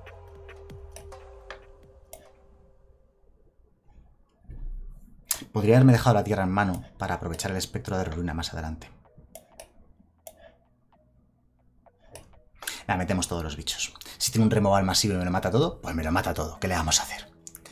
Podría haberme dejado la tierra en mano para aprovechar el espectro de ruina más adelante. La metemos todos los bichos. Si tiene un removal masivo y me lo mata todo, pues me lo mata todo. ¿Qué le vamos a hacer?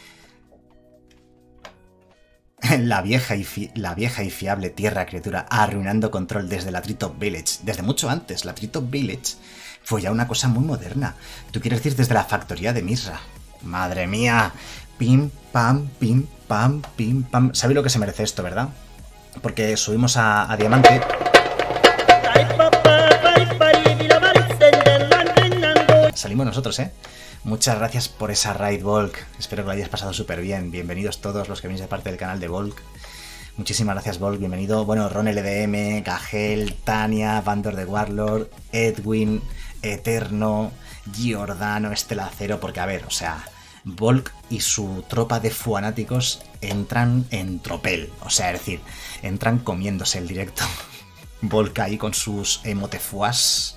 La vieja, y fi la vieja y fiable tierra criatura arruinando control desde la Treetop Village. Desde mucho antes, la Treetop Village fue ya una cosa muy moderna. Tú quieres decir desde la factoría de Misra. ¡Madre mía! Pim, pam, pim, pam, pim, pam. ¿Sabéis lo que se merece esto, verdad? Porque subimos a, a Diamante. Salimos nosotros, ¿eh? Muchas gracias por esa raid, Volk. Espero que lo hayas pasado súper bien. Bienvenidos todos los que venís de parte del canal de Volk. Muchísimas gracias, Volk. Bienvenido. Bueno, Ron L D M, Gagel, Tania, Vandor de Warlord, Edwin, Eterno, Giordano, Estelacero. Porque, a ver, o sea, Volk y su tropa de fanáticos entran en tropel. O sea, es decir, entran comiéndose el directo. Volk ahí con sus emotefuas.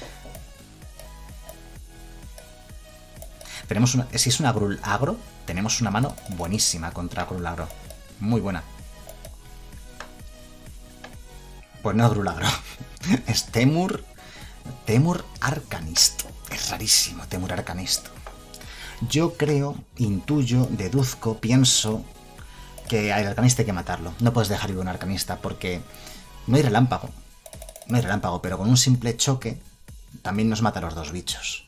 Tenemos una, si es una Grul agro, tenemos una mano buenísima contra Grul agro. Muy buena. Pues no es Grul agro. Es Temur. Temur Arcanist. Es rarísimo, Temur Arcanist. Yo creo, intuyo, deduzco, pienso que al Arcanista hay que matarlo. No puedes dejar ir a un Arcanista porque no hay relámpago. No hay relámpago, pero con un simple choque también nos mata a los dos bichos.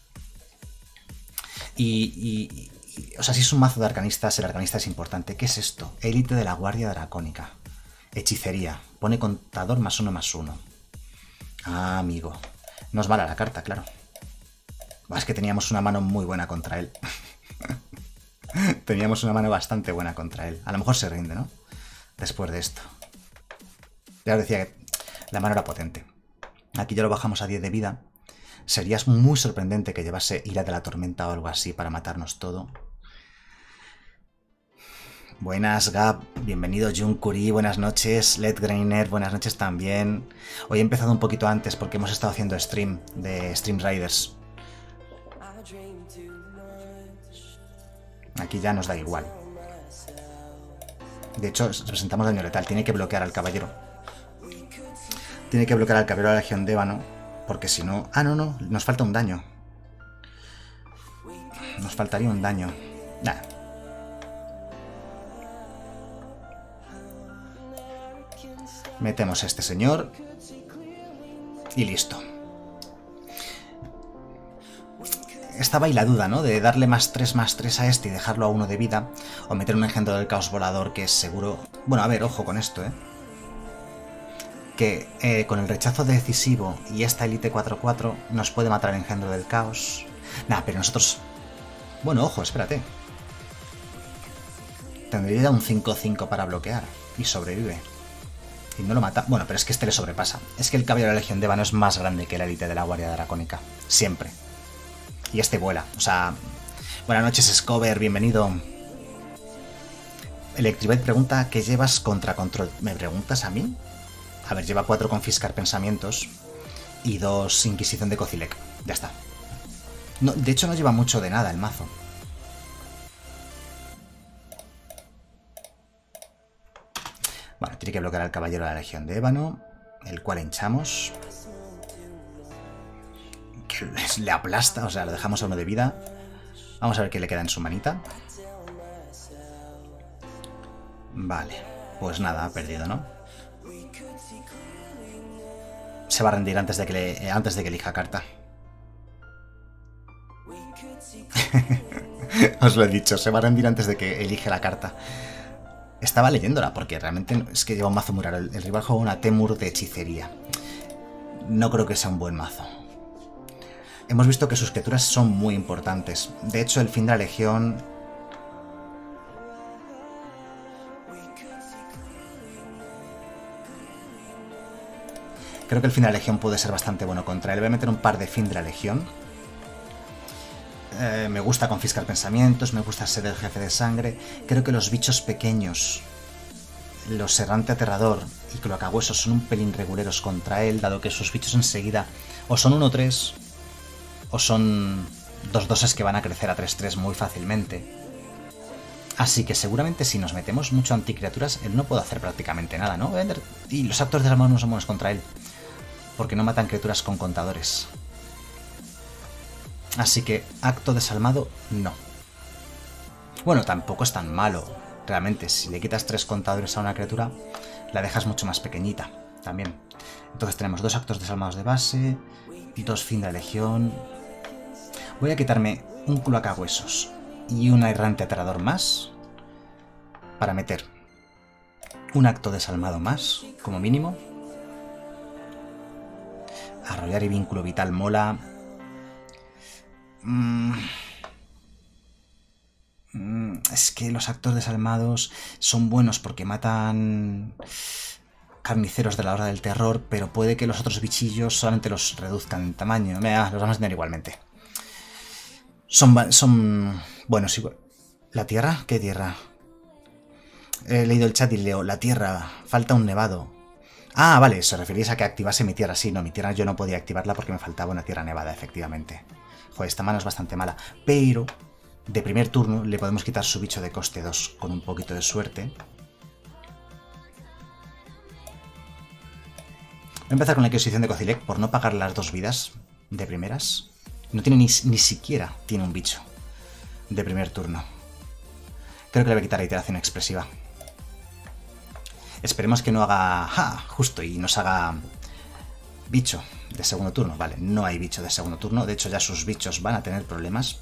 Y, y, y, o sea, si es un mazo de arcanistas, el arcanista es importante. ¿Qué es esto? Élite de la Guardia Dracónica. Hechicería. Pone contador más uno más uno. Ah, amigo. No es mala la carta, claro. Es que teníamos una mano muy buena contra él. Teníamos una mano bastante buena contra él. A lo mejor se rinde, ¿no? Después de esto. Ya os decía que la mano era potente. Aquí ya lo bajamos a diez de vida. Sería muy sorprendente que llevase Ira de la Tormenta o algo así para matarnos todo. Buenas, Gab. Bienvenido, Junkuri. Buenas noches. Led Greiner. Buenas noches también. Hoy he empezado un poquito antes porque hemos estado haciendo stream de Stream Riders. Aquí ya nos da igual. De hecho, representamos daño letal. Tiene que bloquear al caballero. Tiene que bloquear al caballero de la Legión de Ébano. Porque si no... Ah, no, no. Nos falta un daño. Nos faltaría un daño. Nah. Metemos a este señor. Y listo. estaba ahí la duda, ¿no? De darle más tres más tres a este y dejarlo a uno de vida, o meter un engendro del caos volador que es seguro... Bueno, a ver, ojo con esto, ¿eh? Que eh, con el rechazo decisivo y esta Elite cuatro cuatro nos puede matar el engendro del caos. Nah, pero nosotros... Bueno, ojo, espérate. Tendría un cinco cinco para bloquear y sobrevive. Y no lo mata... Bueno, pero es que este le sobrepasa. Es que el Caballero de la Legión de Ébano es más grande que la Elite de la Guardia Dracónica. Siempre. Y este vuela. O sea... Buenas noches, Scover. Bienvenido. Electribet pregunta ¿qué llevas contra control? ¿Me preguntas a mí? A ver, lleva cuatro confiscar pensamientos y dos inquisición de Kozilek. Ya está. No, de hecho no lleva mucho de nada el mazo. Bueno, tiene que bloquear al Caballero de la Legión de Ébano, el cual hinchamos. Que le aplasta, o sea, lo dejamos a uno de vida. Vamos a ver qué le queda en su manita. Vale, pues nada, ha perdido, ¿no? Se va a rendir antes de que, le, eh, antes de que elija carta. Os lo he dicho, se va a rendir antes de que elige la carta. Estaba leyéndola porque realmente es que lleva un mazo muy raro. El, el rival juega una Temur de hechicería. No creo que sea un buen mazo. Hemos visto que sus criaturas son muy importantes. De hecho, el fin de la Legión... Creo que el fin de la Legión puede ser bastante bueno contra él. Voy a meter un par de fin de la Legión. Eh, me gusta confiscar pensamientos, me gusta ser el jefe de sangre. Creo que los bichos pequeños, los errante aterrador y cloacahuesos son un pelín reguleros contra él, dado que sus bichos enseguida o son uno tres o son dos doses que van a crecer a tres tres muy fácilmente. Así que seguramente si nos metemos mucho anticriaturas, él no puede hacer prácticamente nada, ¿no? Y los actos de la mano no son buenos contra él, porque no matan criaturas con contadores. Así que acto desalmado, no. Bueno, tampoco es tan malo. Realmente, si le quitas tres contadores a una criatura, la dejas mucho más pequeñita también. Entonces tenemos dos actos desalmados de base, dos fin de la Legión. Voy a quitarme un cloacahuesos y un errante aterrador más para meter un acto desalmado más, como mínimo. Arrollar y vínculo vital mola. Mm. Mm, es que los actos desalmados son buenos porque matan carniceros de la Hora del Terror, pero puede que los otros bichillos solamente los reduzcan en tamaño. Mira, los vamos a tener igualmente. Son, son buenos igual. ¿La tierra? ¿Qué tierra? He leído el chat y leo, la tierra, falta un nevado. Ah, vale, se referís a que activase mi tierra. Sí, no, mi tierra yo no podía activarla porque me faltaba una tierra nevada, efectivamente. Joder, esta mano es bastante mala. Pero, de primer turno, le podemos quitar su bicho de coste dos con un poquito de suerte. Voy a empezar con la Inquisición de Kozilek por no pagar las dos vidas de primeras. No tiene ni, ni siquiera tiene un bicho de primer turno. Creo que le voy a quitar la iteración expresiva. Esperemos que no haga... ¡Ja! Justo, y nos haga bicho de segundo turno. Vale, no hay bicho de segundo turno. De hecho, ya sus bichos van a tener problemas.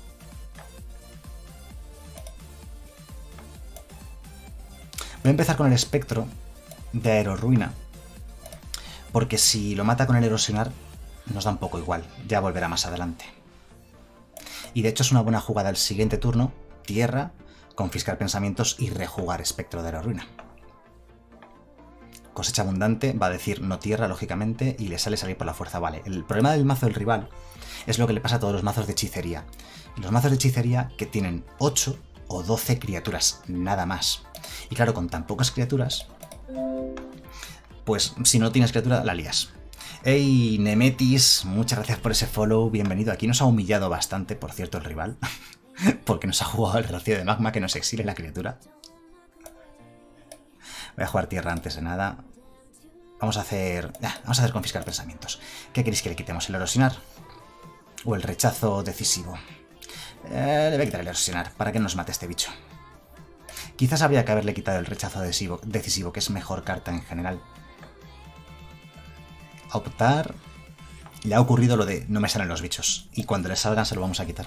Voy a empezar con el espectro de Aerorruina, porque si lo mata con el erosionar, nos da un poco igual. Ya volverá más adelante. Y de hecho es una buena jugada el siguiente turno. Tierra, confiscar pensamientos y rejugar espectro de Aerorruina. Cosecha abundante, va a decir no tierra, lógicamente, y le sale salir por la fuerza. Vale, el problema del mazo del rival es lo que le pasa a todos los mazos de hechicería. Los mazos de hechicería que tienen ocho o doce criaturas, nada más. Y claro, con tan pocas criaturas, pues si no tienes criatura, la lías. Hey, Nemetis, muchas gracias por ese follow, bienvenido. Aquí nos ha humillado bastante, por cierto, el rival, porque nos ha jugado el rocío de magma que nos exile la criatura. Voy a jugar tierra antes de nada. Vamos a hacer... Ah, vamos a hacer confiscar pensamientos. ¿Qué queréis que le quitemos? ¿El erosionar? ¿O el rechazo decisivo? Eh, le voy a quitar el erosionar, para que nos mate este bicho. Quizás habría que haberle quitado el rechazo decisivo, decisivo, que es mejor carta en general. Optar le ha ocurrido lo de no me salen los bichos. Y cuando le salgan se lo vamos a quitar.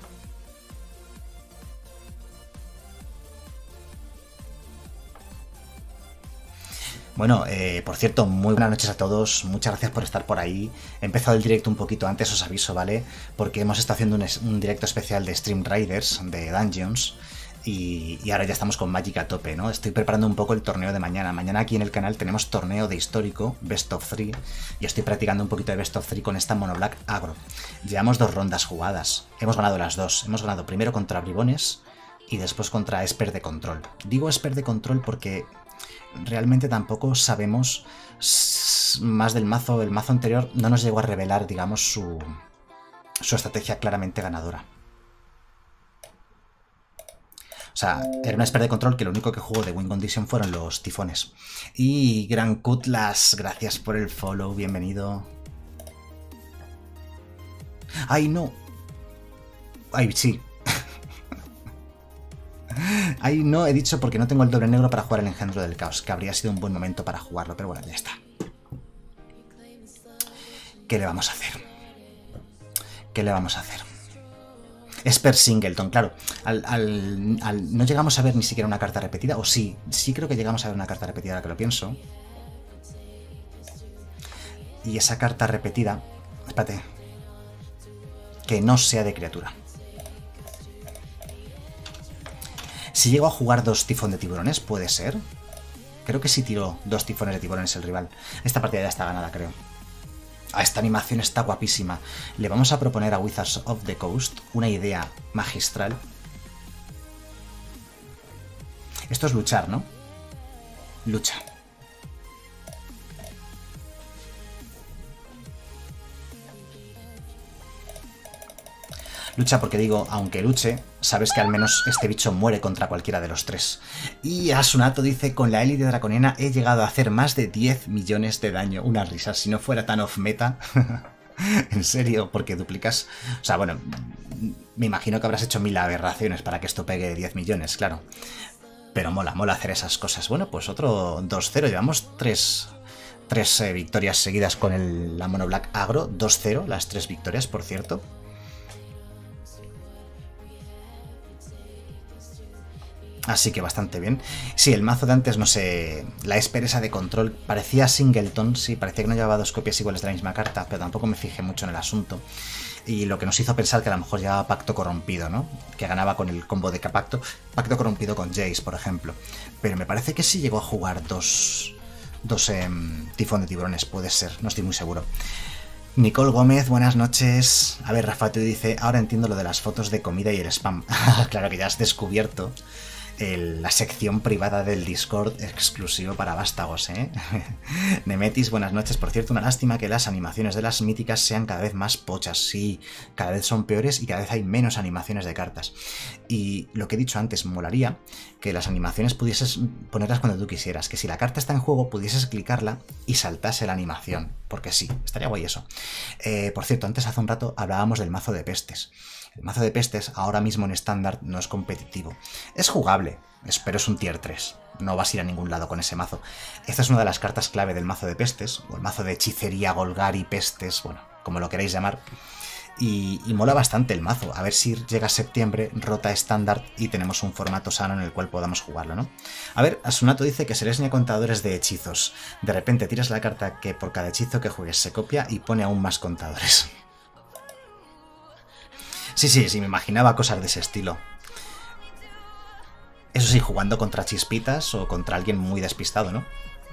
Bueno, eh, por cierto, muy buenas noches a todos, muchas gracias por estar por ahí. He empezado el directo un poquito antes, os aviso, ¿vale? Porque hemos estado haciendo un, un directo especial de Stream Riders, de Dungeons, y, y ahora ya estamos con Magic a tope, ¿no? Estoy preparando un poco el torneo de mañana. Mañana aquí en el canal tenemos torneo de histórico, Best of three, y estoy practicando un poquito de Best of three con esta Mono Black Agro. Llevamos dos rondas jugadas, hemos ganado las dos. Hemos ganado primero contra Bribones y después contra Esper de Control. Digo Esper de Control porque realmente tampoco sabemos más del mazo. El mazo anterior no nos llegó a revelar, digamos, su, su estrategia claramente ganadora. O sea, era una Esper de Control que lo único que jugó de win condition fueron los tifones. Y Gran Cutlas, gracias por el follow, bienvenido. ¡Ay, no! ¡Ay, sí! Ahí no he dicho porque no tengo el doble negro para jugar el engendro del caos, que habría sido un buen momento para jugarlo, pero bueno, ya está. ¿Qué le vamos a hacer? ¿Qué le vamos a hacer? Esper Singleton, claro. Al, al, al, no llegamos a ver ni siquiera una carta repetida, o sí, sí creo que llegamos a ver una carta repetida, ahora que lo pienso. Y esa carta repetida, espérate, que no sea de criatura. Si llego a jugar dos tifón de tiburones, ¿puede ser? Creo que sí tiró dos tifones de tiburones el rival. Esta partida ya está ganada, creo. Ah, esta animación está guapísima. Le vamos a proponer a Wizards of the Coast una idea magistral. Esto es luchar, ¿no? Lucha. Lucha porque digo, aunque luche, sabes que al menos este bicho muere contra cualquiera de los tres. Y Asunato dice, con la élite draconiana he llegado a hacer más de diez millones de daño. Una risa, si no fuera tan off meta. En serio, porque duplicas... O sea, bueno, me imagino que habrás hecho mil aberraciones para que esto pegue diez millones, claro. Pero mola, mola hacer esas cosas. Bueno, pues otro dos cero, llevamos tres... Tres eh, victorias seguidas con el, la Mono Black Agro, dos cero, las tres victorias, por cierto. Así que bastante bien. Sí, el mazo de antes, no sé, la Esper esa de Control parecía Singleton, sí, parecía que no llevaba dos copias iguales de la misma carta, pero tampoco me fijé mucho en el asunto. Y lo que nos hizo pensar que a lo mejor llevaba Pacto Corrompido, ¿no? Que ganaba con el combo de Pacto, Pacto Corrompido con Jace, por ejemplo. Pero me parece que sí llegó a jugar dos, dos eh, tifón de tiburones, puede ser, no estoy muy seguro. Nicole Gómez, buenas noches. A ver, Rafa te dice, ahora entiendo lo de las fotos de comida y el spam. Claro que ya has descubierto El, la sección privada del Discord exclusivo para vástagos, ¿eh? Nemetis, buenas noches. Por cierto, una lástima que las animaciones de las míticas sean cada vez más pochas. Sí, cada vez son peores y cada vez hay menos animaciones de cartas. Y lo que he dicho antes, molaría que las animaciones pudieses ponerlas cuando tú quisieras. Que si la carta está en juego, pudieses clicarla y saltase la animación. Porque sí, estaría guay eso. Eh, por cierto, antes hace un rato hablábamos del mazo de pestes. El mazo de pestes ahora mismo en estándar no es competitivo. Es jugable, pero es un tier tres. No vas a ir a ningún lado con ese mazo. Esta es una de las cartas clave del mazo de pestes, o el mazo de hechicería, Golgari, pestes, bueno, como lo queráis llamar. Y, y mola bastante el mazo. A ver si llega septiembre, rota estándar y tenemos un formato sano en el cual podamos jugarlo, ¿no? A ver, Asunato dice que se les ni a contadores de hechizos. De repente tiras la carta que por cada hechizo que juegues se copia y pone aún más contadores. Sí, sí, sí, me imaginaba cosas de ese estilo. Eso sí, jugando contra chispitas o contra alguien muy despistado, ¿no?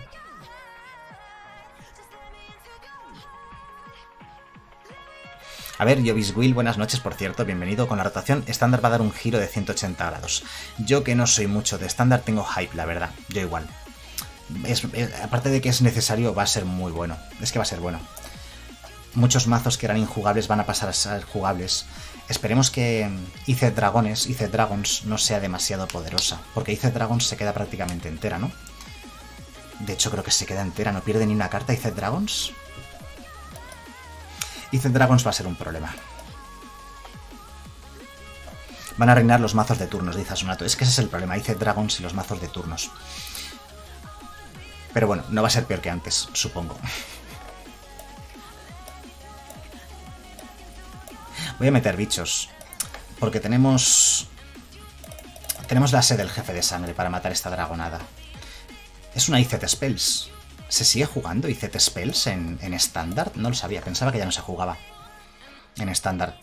A ver, Jovis Will, buenas noches, por cierto, bienvenido. Con la rotación, estándar va a dar un giro de ciento ochenta grados. Yo que no soy mucho de estándar, tengo hype, la verdad. Yo igual. Es, es, aparte de que es necesario, va a ser muy bueno. Es que va a ser bueno. Muchos mazos que eran injugables van a pasar a ser jugables. Esperemos que Izzet Dragones, Izzet Dragons no sea demasiado poderosa, porque Izzet Dragons se queda prácticamente entera, ¿no? De hecho creo que se queda entera, no pierde ni una carta Izzet Dragons. Izzet Dragons va a ser un problema. Van a reinar los mazos de turnos, dice Asunato. Es que ese es el problema, Izzet Dragons y los mazos de turnos. Pero bueno, no va a ser peor que antes, supongo. Voy a meter bichos. Porque tenemos... Tenemos la sed del jefe de sangre para matar esta dragonada. Es una I Z Spells. ¿Se sigue jugando I Z Spells en estándar? No lo sabía, pensaba que ya no se jugaba en estándar.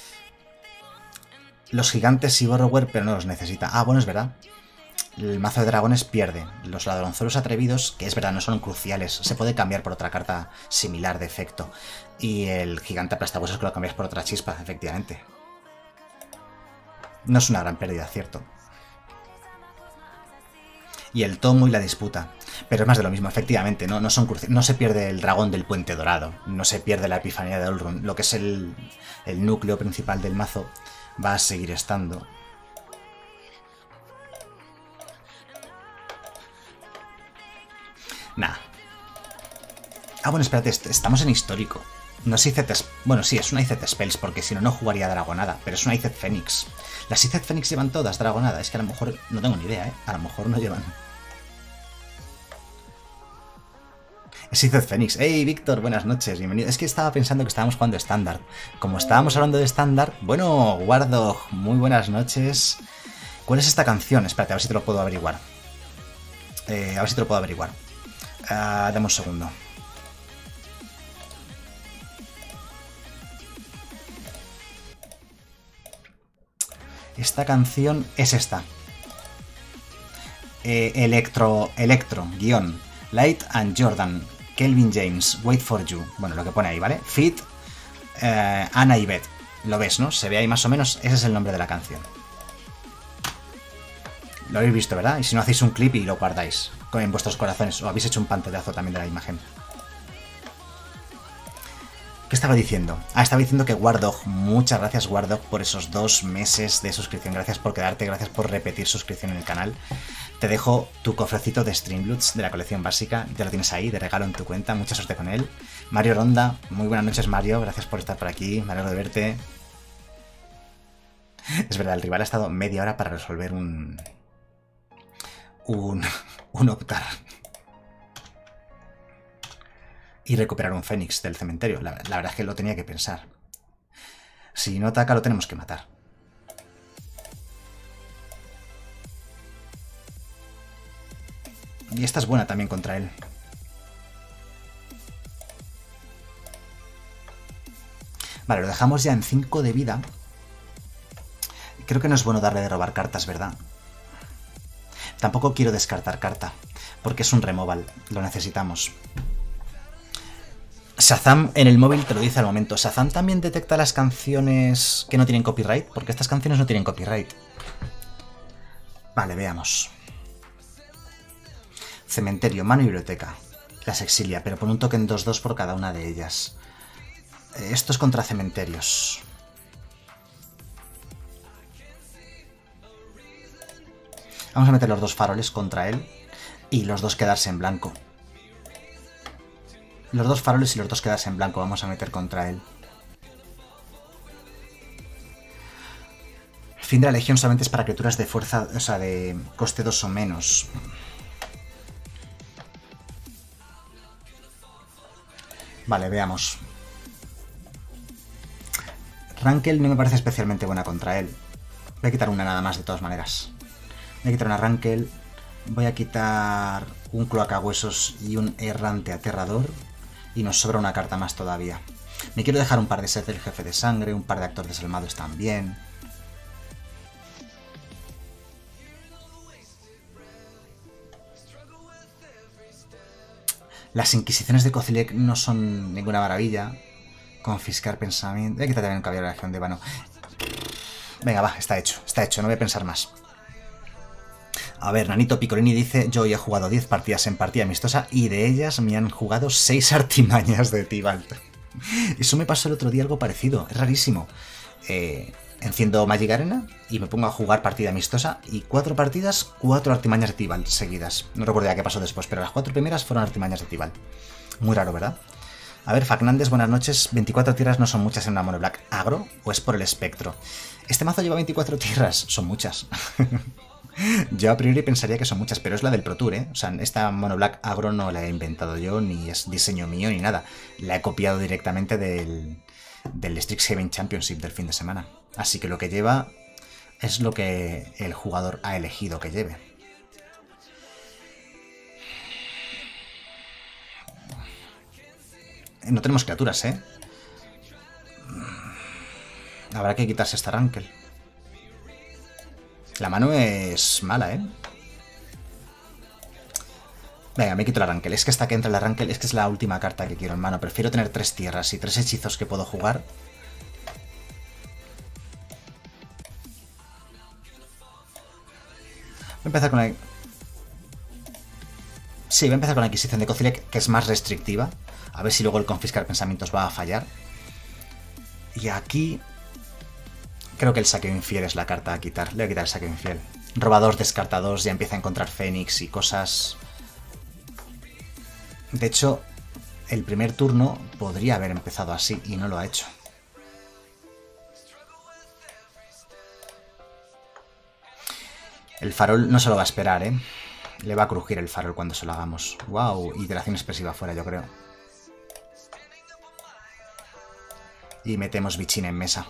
Los gigantes y Borrower, pero no los necesita. Ah, bueno, es verdad. El mazo de dragones pierde. Los ladronzuelos atrevidos, que es verdad, no son cruciales. Se puede cambiar por otra carta similar de efecto. Y el gigante aplastahuesos que lo cambias por otra chispa, efectivamente. No es una gran pérdida, cierto. Y el tomo y la disputa. Pero es más de lo mismo, efectivamente. No, no, son no se pierde el dragón del puente dorado. No se pierde la epifanía de Olrun. Lo que es el, el núcleo principal del mazo va a seguir estando. Nah. Ah, bueno, espérate. Estamos en histórico. No es I Z... Bueno, sí, es una I Z Spells, porque si no, no jugaría Dragonada. Pero es una I Z Fénix. Las I Z Fénix llevan todas Dragonada. Es que a lo mejor... No tengo ni idea, ¿eh? A lo mejor no llevan... Es I Z Fénix. ¡Hey, Víctor! Buenas noches, bienvenido. Es que estaba pensando que estábamos jugando estándar. Como estábamos hablando de estándar... Bueno, Wardog, muy buenas noches. ¿Cuál es esta canción? Espérate, a ver si te lo puedo averiguar. Eh, a ver si te lo puedo averiguar. Uh, dame un segundo. Esta canción es esta. Eh, Electro, Electro, guión. Light and Jordan. Kelvin James, Wait for You. Bueno, lo que pone ahí, ¿vale? Fit, eh, Ana y Beth. Lo ves, ¿no? Se ve ahí más o menos. Ese es el nombre de la canción. Lo habéis visto, ¿verdad? Y si no, hacéis un clip y lo guardáis en vuestros corazones. O habéis hecho un pantallazo también de la imagen. ¿Qué estaba diciendo? Ah, estaba diciendo que Wardog, muchas gracias Wardog por esos dos meses de suscripción. Gracias por quedarte, gracias por repetir suscripción en el canal. Te dejo tu cofrecito de Streamloots de la colección básica. Ya lo tienes ahí, de regalo en tu cuenta. Mucha suerte con él. Mario Ronda, muy buenas noches Mario. Gracias por estar por aquí. Me alegro de verte. Es verdad, el rival ha estado media hora para resolver un... Un... Un optar. Y recuperar un Fénix del cementerio. La, la verdad es que lo tenía que pensar. Si no ataca, lo tenemos que matar. Y esta es buena también contra él. Vale, lo dejamos ya en cinco de vida. Creo que no es bueno darle de robar cartas, ¿verdad? Tampoco quiero descartar carta, porque es un removal. Lo necesitamos. Shazam en el móvil te lo dice al momento. ¿Shazam también detecta las canciones que no tienen copyright? Porque estas canciones no tienen copyright. Vale, veamos. Cementerio, mano y biblioteca. Las exilia, pero pon un token dos dos por cada una de ellas. Esto es contra cementerios. Vamos a meter los dos faroles contra él y los dos quedarse en blanco. Los dos faroles y los dos quedarse en blanco vamos a meter contra él. Fin de la legión solamente es para criaturas de fuerza, o sea, de coste dos o menos. Vale, veamos. Rankel no me parece especialmente buena contra él. Voy a quitar una nada más de todas maneras. Voy a quitar una Rankel. Voy a quitar un cloacahuesos y un errante aterrador. Y nos sobra una carta más todavía. Me quiero dejar un par de sets del jefe de sangre, un par de actores desalmados también. Las inquisiciones de Kozilek no son ninguna maravilla. Confiscar pensamiento. Voy a quitar también un caballero de la legión de Vano. Venga, va, está hecho, está hecho, no voy a pensar más. A ver, Nanito Piccolini dice: yo hoy he jugado diez partidas en partida amistosa y de ellas me han jugado seis artimañas de Tibalt. Eso me pasó el otro día algo parecido, es rarísimo. Eh, enciendo Magic Arena y me pongo a jugar partida amistosa y cuatro partidas, cuatro artimañas de Tibalt seguidas. No recuerdo ya qué pasó después, pero las cuatro primeras fueron artimañas de Tibalt. Muy raro, ¿verdad? A ver, Fagnández, buenas noches. veinticuatro tierras no son muchas en una mono black agro, o es por el espectro. Este mazo lleva veinticuatro tierras, son muchas. Yo a priori pensaría que son muchas, pero es la del Pro Tour, ¿eh? O sea, esta mono black agro no la he inventado yo, ni es diseño mío, ni nada. La he copiado directamente del, del Strixhaven Championship del fin de semana. Así que lo que lleva es lo que el jugador ha elegido que lleve. No tenemos criaturas, ¿eh? Habrá que quitarse esta Rankel. La mano es mala, ¿eh? Venga, me quito la Rankel. Es que hasta que entra la Rankel es que es la última carta que quiero en mano. Prefiero tener tres tierras y tres hechizos que puedo jugar. Voy a empezar con la... Sí, voy a empezar con la adquisición de Kozilek, que es más restrictiva. A ver si luego el confiscar pensamientos va a fallar. Y aquí... creo que el saqueo infiel es la carta a quitar. Le voy a quitar el saqueo infiel. Roba dos, descarta dos, ya empieza a encontrar Fénix y cosas... De hecho, el primer turno podría haber empezado así y no lo ha hecho. El farol no se lo va a esperar, ¿eh? Le va a crujir el farol cuando se lo hagamos. ¡Wow! Iteración expresiva fuera, yo creo. Y metemos bichín en mesa.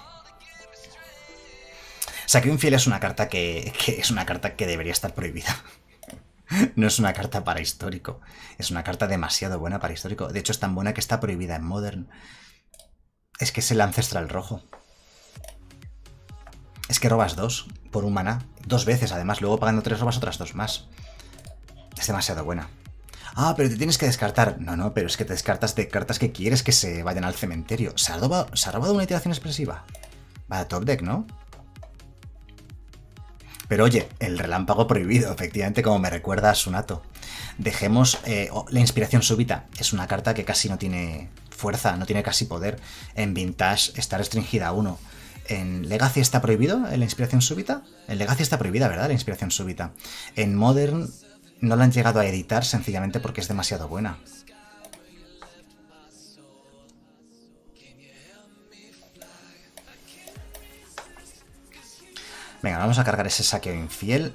Saqueo infiel es una carta que, que es una carta que debería estar prohibida. No es una carta para histórico. Es una carta demasiado buena para histórico. De hecho, es tan buena que está prohibida en Modern. Es que es el ancestral rojo. Es que robas dos por un maná. Dos veces, además. Luego pagando tres robas otras dos más. Es demasiado buena. Ah, pero te tienes que descartar. No, no, pero es que te descartas de cartas que quieres que se vayan al cementerio. ¿Se ha robado, ¿se ha robado una iteración expresiva? Vaya top deck, ¿no? Pero oye, el relámpago prohibido, efectivamente, como me recuerda a Sunato. Dejemos eh, oh, la inspiración súbita. Es una carta que casi no tiene fuerza, no tiene casi poder. En Vintage está restringida a uno. En Legacy está prohibido la inspiración súbita. En Legacy está prohibida, ¿verdad? La inspiración súbita. En Modern no la han llegado a editar sencillamente porque es demasiado buena. Venga, vamos a cargar ese saqueo infiel.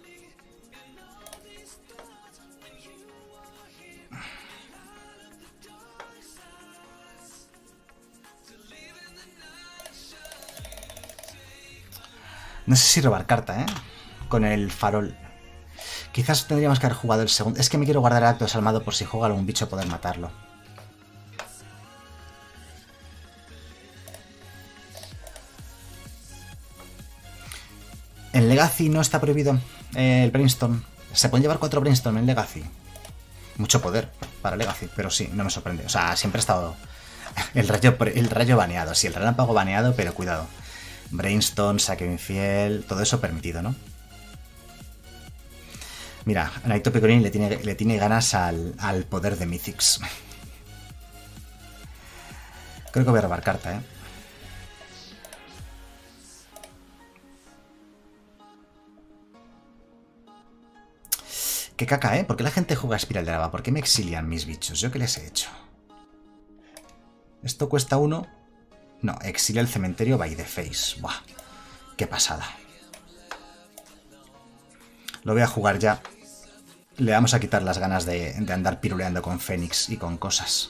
No sé si robar carta, ¿eh? Con el farol. Quizás tendríamos que haber jugado el segundo. Es que me quiero guardar el acto desalmado por si juega algún bicho poder matarlo. En Legacy no está prohibido eh, el Brainstorm. Se pueden llevar cuatro Brainstorm en Legacy. Mucho poder para Legacy, pero sí, no me sorprende. O sea, siempre ha estado el rayo, el rayo baneado. Sí, el relámpago baneado, pero cuidado. Brainstorm, saqueo infiel, todo eso permitido, ¿no? Mira, Naito Pecorini le tiene, le tiene ganas al, al poder de Mythics. Creo que voy a robar carta, ¿eh? Qué caca, ¿eh? ¿Por qué la gente juega Espiral de Lava? ¿Por qué me exilian mis bichos? ¿Yo qué les he hecho? Esto cuesta uno... No, exilia el cementerio by the face. Buah, qué pasada. Lo voy a jugar ya. Le vamos a quitar las ganas de, de andar piruleando con Fénix y con cosas.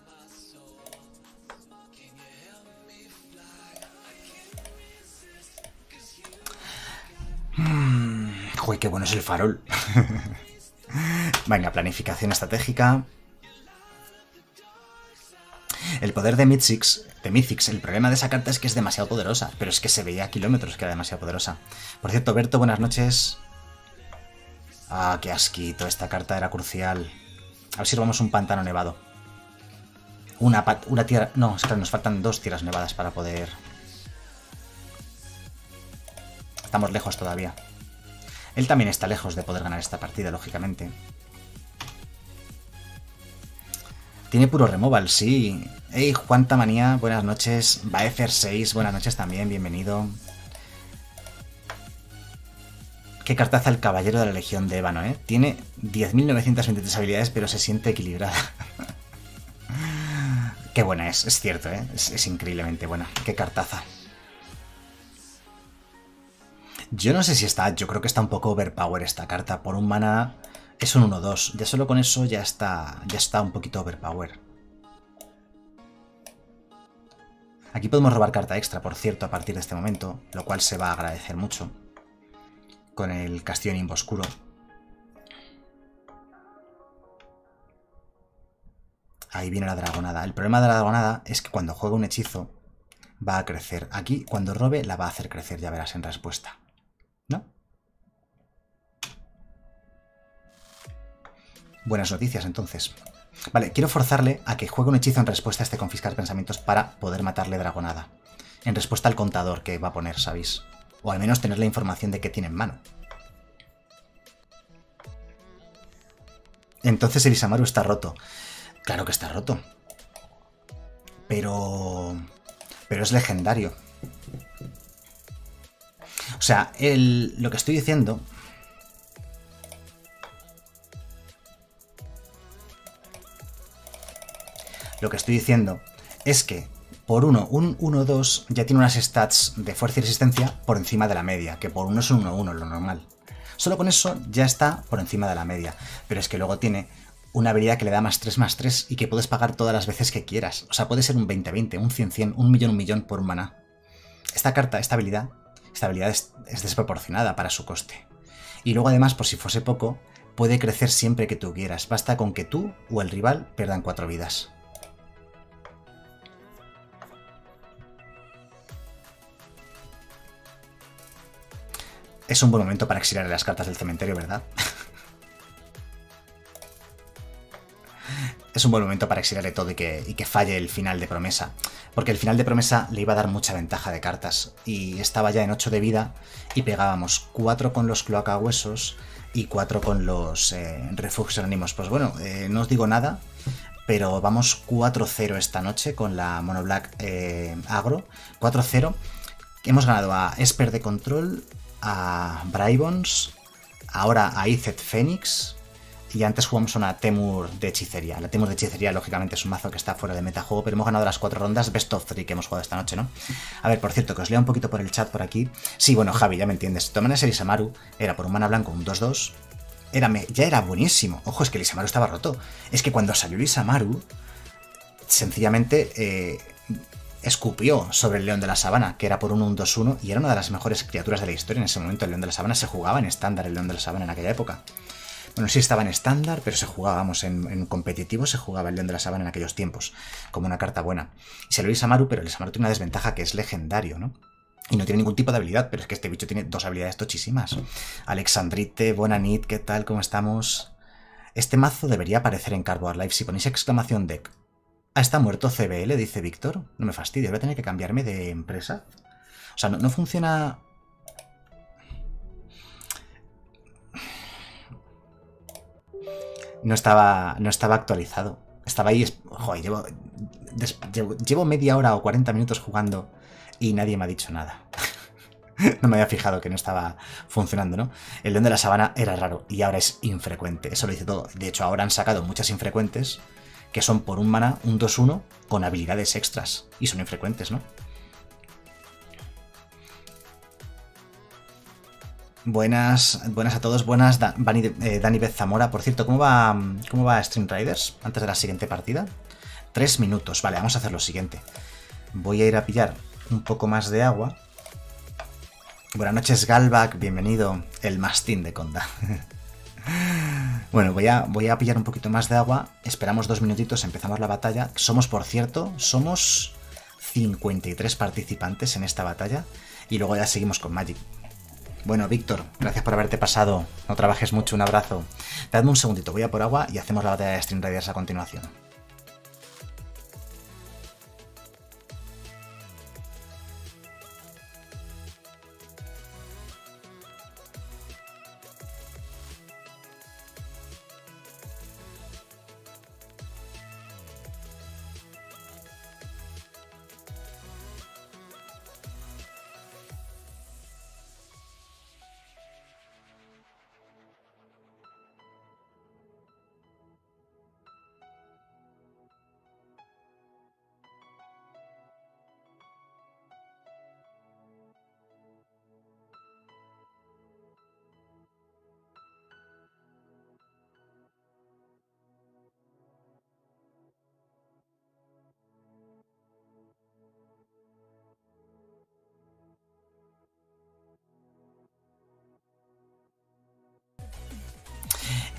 Mm, ¡Uy, qué bueno es el farol! Venga, planificación estratégica. El poder de Mythix, de Mythix, el problema de esa carta es que es demasiado poderosa, pero es que se veía a kilómetros que era demasiado poderosa. Por cierto, Berto, buenas noches. Ah, qué asquito, esta carta era crucial. A ver si robamos un pantano nevado. Una, una tierra... No, espera, nos faltan dos tierras nevadas para poder... Estamos lejos todavía. Él también está lejos de poder ganar esta partida, lógicamente. Tiene puro removal, sí. Hey, Juan Tamanía, buenas noches. Baefer seis, buenas noches también, bienvenido. Qué cartaza el Caballero de la Legión de Ébano, ¿eh? Tiene diez mil novecientas veintitrés habilidades, pero se siente equilibrada. Qué buena es, es cierto, ¿eh? Es, es increíblemente buena. Qué cartaza. Yo no sé si está... Yo creo que está un poco overpower esta carta. Por un mana es un uno dos. Ya solo con eso ya está, ya está un poquito overpower. Aquí podemos robar carta extra, por cierto, a partir de este momento, lo cual se va a agradecer mucho. Con el castillo Nimbo Oscuro. Ahí viene la dragonada. El problema de la dragonada es que cuando juega un hechizo va a crecer. Aquí, cuando robe, la va a hacer crecer, ya verás en respuesta. ¿No? Buenas noticias, entonces. Vale, quiero forzarle a que juegue un hechizo en respuesta a este confiscar pensamientos para poder matarle dragonada. En respuesta al contador que va a poner, ¿sabéis? O al menos tener la información de qué tiene en mano. Entonces el Isamaru está roto. Claro que está roto. Pero... Pero es legendario. O sea, el... lo que estoy diciendo... Lo que estoy diciendo es que por uno, un uno dos ya tiene unas stats de fuerza y resistencia por encima de la media, que por uno es un uno uno, lo normal. Solo con eso ya está por encima de la media, pero es que luego tiene una habilidad que le da más tres más tres y que puedes pagar todas las veces que quieras. O sea, puede ser un veinte veinte, un cien cien, un millón un millón por un maná. Esta carta, esta habilidad, esta habilidad es, es desproporcionada para su coste. Y luego además, por si fuese poco, puede crecer siempre que tú quieras. Basta con que tú o el rival pierdan cuatro vidas. Es un buen momento para exiliar las cartas del cementerio, ¿verdad? Es un buen momento para exiliarle todo y que, y que falle el final de promesa. Porque el final de promesa le iba a dar mucha ventaja de cartas. Y estaba ya en ocho de vida y pegábamos cuatro con los cloacahuesos y cuatro con los eh, refugios anónimos. Pues bueno, eh, no os digo nada, pero vamos cuatro cero esta noche con la Mono Black eh, Agro. cuatro cero. Hemos ganado a Esper de Control, a Bribons, ahora a Izet Fénix, y antes jugamos una Temur de hechicería. La Temur de hechicería, lógicamente, es un mazo que está fuera de metajuego, pero hemos ganado las cuatro rondas best of three que hemos jugado esta noche, ¿no? A ver, por cierto, que os lea un poquito por el chat por aquí. Sí, bueno, Javi, ya me entiendes. De todas maneras, el Isamaru era por un mana blanco un dos dos. Era, ya era buenísimo. Ojo, es que el Isamaru estaba roto. Es que cuando salió el Isamaru, sencillamente... Eh, escupió sobre el León de la Sabana, que era por un uno dos uno, y era una de las mejores criaturas de la historia en ese momento. El León de la Sabana se jugaba en estándar, el León de la Sabana en aquella época. Bueno, sí estaba en estándar, pero se jugaba, vamos, en, en competitivo se jugaba el León de la Sabana en aquellos tiempos, como una carta buena. Y se lo hizo Isamaru, pero el Isamaru tiene una desventaja que es legendario, ¿no? Y no tiene ningún tipo de habilidad, pero es que este bicho tiene dos habilidades tochísimas. Alexandrite, Bonanit, ¿qué tal? ¿Cómo estamos? Este mazo debería aparecer en Cardboard Live. Si ponéis exclamación deck. Ah, está muerto C B L, dice Víctor. No me fastidio, voy a tener que cambiarme de empresa. O sea, no, no funciona... No estaba, no estaba actualizado. Estaba ahí... Joder, llevo, llevo, llevo media hora o cuarenta minutos jugando y nadie me ha dicho nada. No me había fijado que no estaba funcionando, ¿no? El León de la Sabana era raro y ahora es infrecuente. Eso lo dice todo. De hecho, ahora han sacado muchas infrecuentes que son por un mana, un dos uno, con habilidades extras. Y son infrecuentes, ¿no? Buenas, buenas a todos, buenas da, Dani, eh, Dani Beth Zamora. Por cierto, ¿cómo va, ¿cómo va Stream Riders antes de la siguiente partida? Tres minutos, vale, vamos a hacer lo siguiente. Voy a ir a pillar un poco más de agua. Buenas noches, Galbak, bienvenido, el mastín de Conda. Bueno, voy a, voy a pillar un poquito más de agua, esperamos dos minutitos, empezamos la batalla. Somos, por cierto, somos cincuenta y tres participantes en esta batalla y luego ya seguimos con Magic. Bueno, Víctor, gracias por haberte pasado, no trabajes mucho, un abrazo. Dadme un segundito, voy a por agua y hacemos la batalla de Stream Riders a continuación.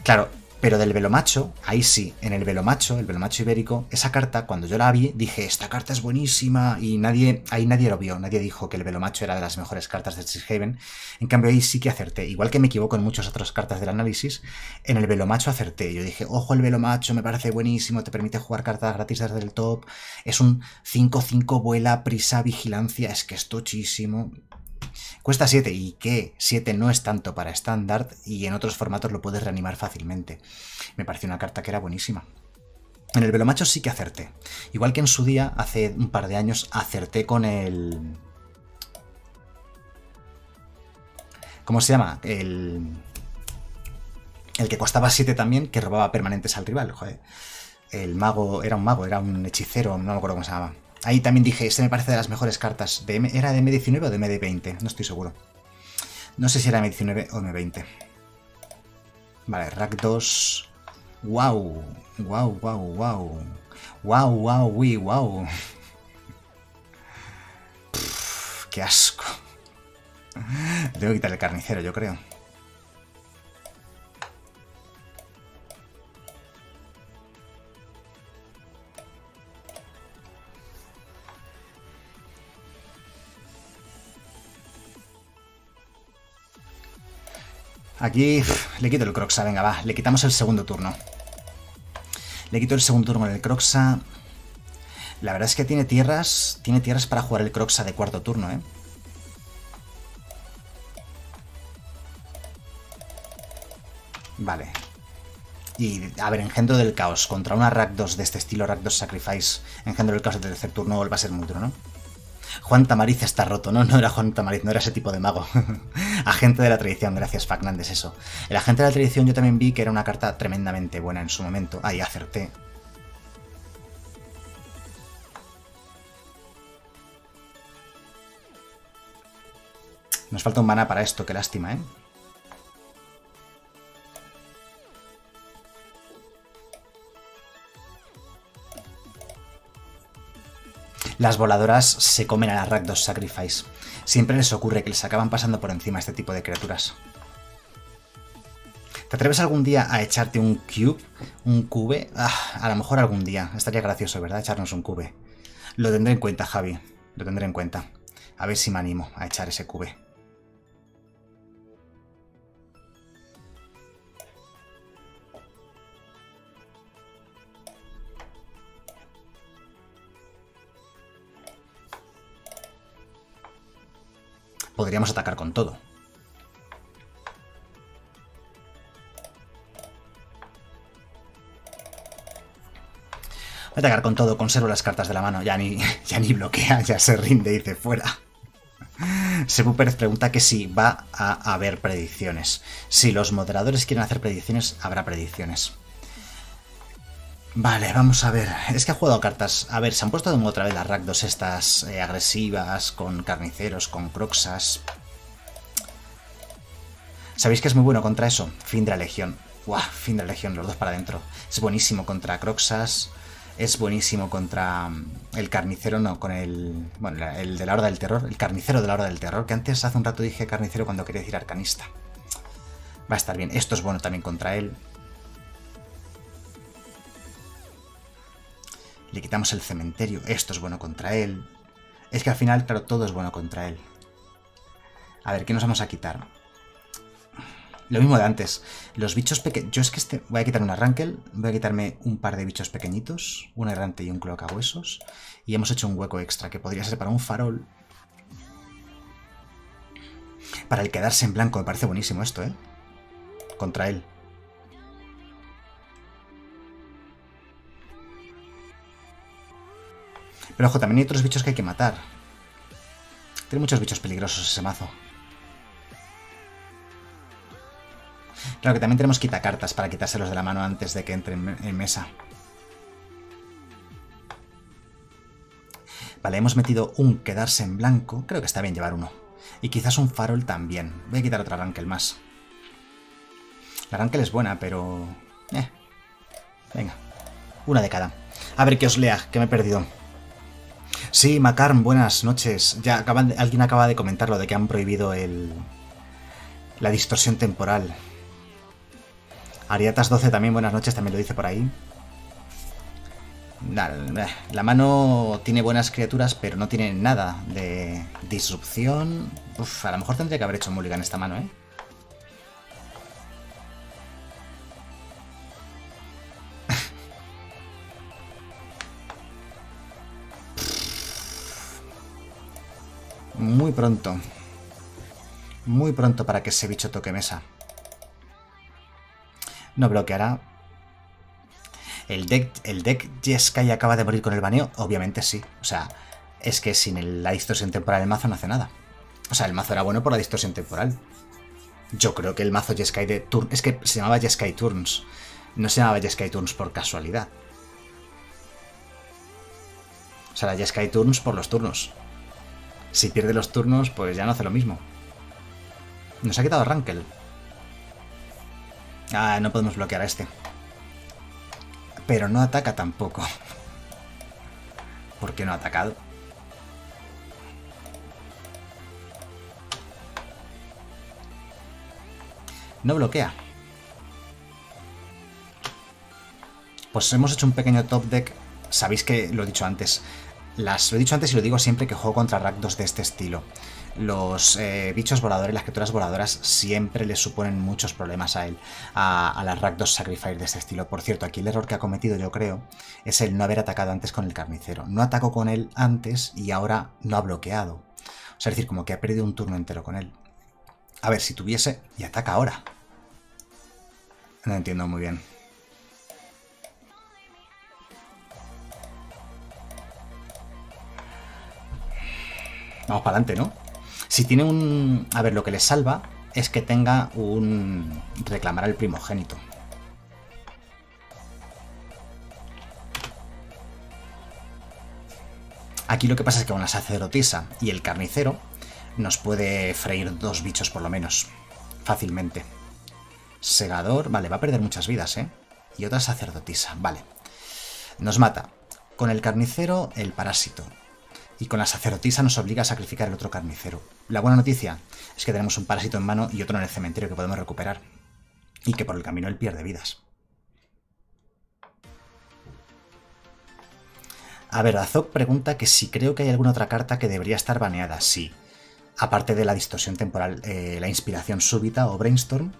Claro, pero del Velomacho, ahí sí, en el Velomacho, el Velomacho ibérico, esa carta, cuando yo la vi, dije, esta carta es buenísima, y nadie, ahí nadie lo vio, nadie dijo que el Velomacho era de las mejores cartas de Strixhaven. En cambio, ahí sí que acerté, igual que me equivoco en muchas otras cartas del análisis, en el Velomacho acerté. Yo dije, ojo, el Velomacho me parece buenísimo, te permite jugar cartas gratis desde el top, es un cinco cinco, vuela, prisa, vigilancia, es que es tochísimo. Cuesta siete, ¿y qué? siete no es tanto para estándar y en otros formatos lo puedes reanimar fácilmente. Me pareció una carta que era buenísima. En el Velomacho sí que acerté. Igual que en su día, hace un par de años, acerté con el... ¿Cómo se llama? El... El que costaba siete también, que robaba permanentes al rival, joder. El mago, era un mago, era un hechicero, no me acuerdo cómo se llamaba. Ahí también dije, este me parece de las mejores cartas. De M, ¿era de M diecinueve o de M veinte? No estoy seguro. No sé si era M diecinueve o M veinte. Vale, rack dos. ¡Wow! ¡Wow, wow, wow! ¡Wow, wow, oui, wow! Pff, ¡qué asco! Tengo que quitar el carnicero, yo creo. Aquí pff, le quito el Croxa, venga, va. Le quitamos el segundo turno. Le quito el segundo turno con el Croxa. La verdad es que tiene tierras. Tiene tierras para jugar el Croxa de cuarto turno, ¿eh? Vale. Y, a ver, Engendro del Caos contra una Rack dos de este estilo, Rack dos Sacrifice, Engendro del Caos de tercer turno, va a ser muy duro, ¿no? Juan Tamariz está roto, ¿no? No era Juan Tamariz, no era ese tipo de mago. Agente de la tradición, gracias, Facnández, eso. El agente de la tradición yo también vi que era una carta tremendamente buena en su momento. Ahí acerté. Nos falta un maná para esto, qué lástima, ¿eh? Las voladoras se comen a las Rack dos Sacrifice. Siempre les ocurre que les acaban pasando por encima este tipo de criaturas. ¿Te atreves algún día a echarte un cube? ¿Un cube? Ah, a lo mejor algún día. Estaría gracioso, ¿verdad? Echarnos un cube. Lo tendré en cuenta, Javi. Lo tendré en cuenta. A ver si me animo a echar ese cube. Podríamos atacar con todo. Voy a atacar con todo, conservo las cartas de la mano. Ya ni, ya ni bloquea, ya se rinde y dice fuera. Sebu Pérez pregunta que si va a haber predicciones. Si los moderadores quieren hacer predicciones, habrá predicciones. Vale, vamos a ver. Es que ha jugado cartas. A ver, se han puesto de nuevo otra vez las Rack dos estas eh, agresivas, con carniceros, con croxas. ¿Sabéis que es muy bueno contra eso? Fin de la Legión. ¡Guau! Fin de la Legión, los dos para adentro. Es buenísimo contra croxas. Es buenísimo contra el carnicero, no, con el... Bueno, el de la Horda del Terror. El carnicero de la Horda del Terror, que antes hace un rato dije carnicero cuando quería decir arcanista. Va a estar bien. Esto es bueno también contra él. Le quitamos el cementerio. Esto es bueno contra él. Es que al final, claro, todo es bueno contra él. A ver, ¿qué nos vamos a quitar? Lo mismo de antes. Los bichos pequeños... Yo es que este... Voy a quitar un arranquel. Voy a quitarme un par de bichos pequeñitos. Un errante y un cloacahuesos. Y hemos hecho un hueco extra, que podría ser para un farol. Para el quedarse en blanco. Me parece buenísimo esto, ¿eh? Contra él. Pero ojo, también hay otros bichos que hay que matar. Tiene muchos bichos peligrosos ese mazo. Claro que también tenemos quitacartas para quitárselos de la mano antes de que entren en mesa. Vale, hemos metido un quedarse en blanco. Creo que está bien llevar uno. Y quizás un farol también. Voy a quitar otro arranquel más. La arranquel es buena, pero... Eh. Venga. Una de cada. A ver que os lea, que me he perdido. Sí, Macarm, buenas noches. Ya acaban de, alguien acaba de comentar lo de que han prohibido el, la distorsión temporal. Ariatas doce también, buenas noches, también lo dice por ahí. La mano tiene buenas criaturas, pero no tiene nada de disrupción. Uf, a lo mejor tendría que haber hecho mulligan esta mano, ¿eh? Muy pronto. Muy pronto para que ese bicho toque mesa. No bloqueará. ¿El deck, el deck Jeskai acaba de morir con el baneo? Obviamente sí. O sea, es que sin el, la distorsión temporal el mazo no hace nada. O sea, el mazo era bueno por la distorsión temporal. Yo creo que el mazo Jeskai de Turn... Es que se llamaba Jeskai Turns. No se llamaba Jeskai Turns por casualidad. O sea, la Jeskai Turns por los turnos. Si pierde los turnos, pues ya no hace lo mismo. Nos ha quitado Rankel. Ah, no podemos bloquear a este. Pero no ataca tampoco. ¿Por qué no ha atacado? No bloquea. Pues hemos hecho un pequeño top deck. Sabéis que lo he dicho antes. Las, lo he dicho antes y lo digo siempre que juego contra Rakdos de este estilo. Los eh, bichos voladores, las criaturas voladoras, siempre le suponen muchos problemas a él, a, a las Rakdos Sacrifice de este estilo. Por cierto, aquí el error que ha cometido, yo creo, es el no haber atacado antes con el carnicero. No atacó con él antes y ahora no ha bloqueado. O sea, es decir, como que ha perdido un turno entero con él. A ver, si tuviese... Y ataca ahora. No entiendo muy bien. Vamos para adelante, ¿no? Si tiene un... A ver, lo que le salva es que tenga un... reclamar al primogénito. Aquí lo que pasa es que con la sacerdotisa y el carnicero nos puede freír dos bichos por lo menos. Fácilmente. Segador... Vale, va a perder muchas vidas, ¿eh? Y otra sacerdotisa. Vale. Nos mata. Con el carnicero, el parásito. Y con la sacerdotisa nos obliga a sacrificar el otro carnicero. La buena noticia es que tenemos un parásito en mano y otro en el cementerio que podemos recuperar. Y que por el camino él pierde vidas. A ver, Azok pregunta que si creo que hay alguna otra carta que debería estar baneada. Sí. Aparte de la distorsión temporal, eh, la inspiración súbita o brainstorm.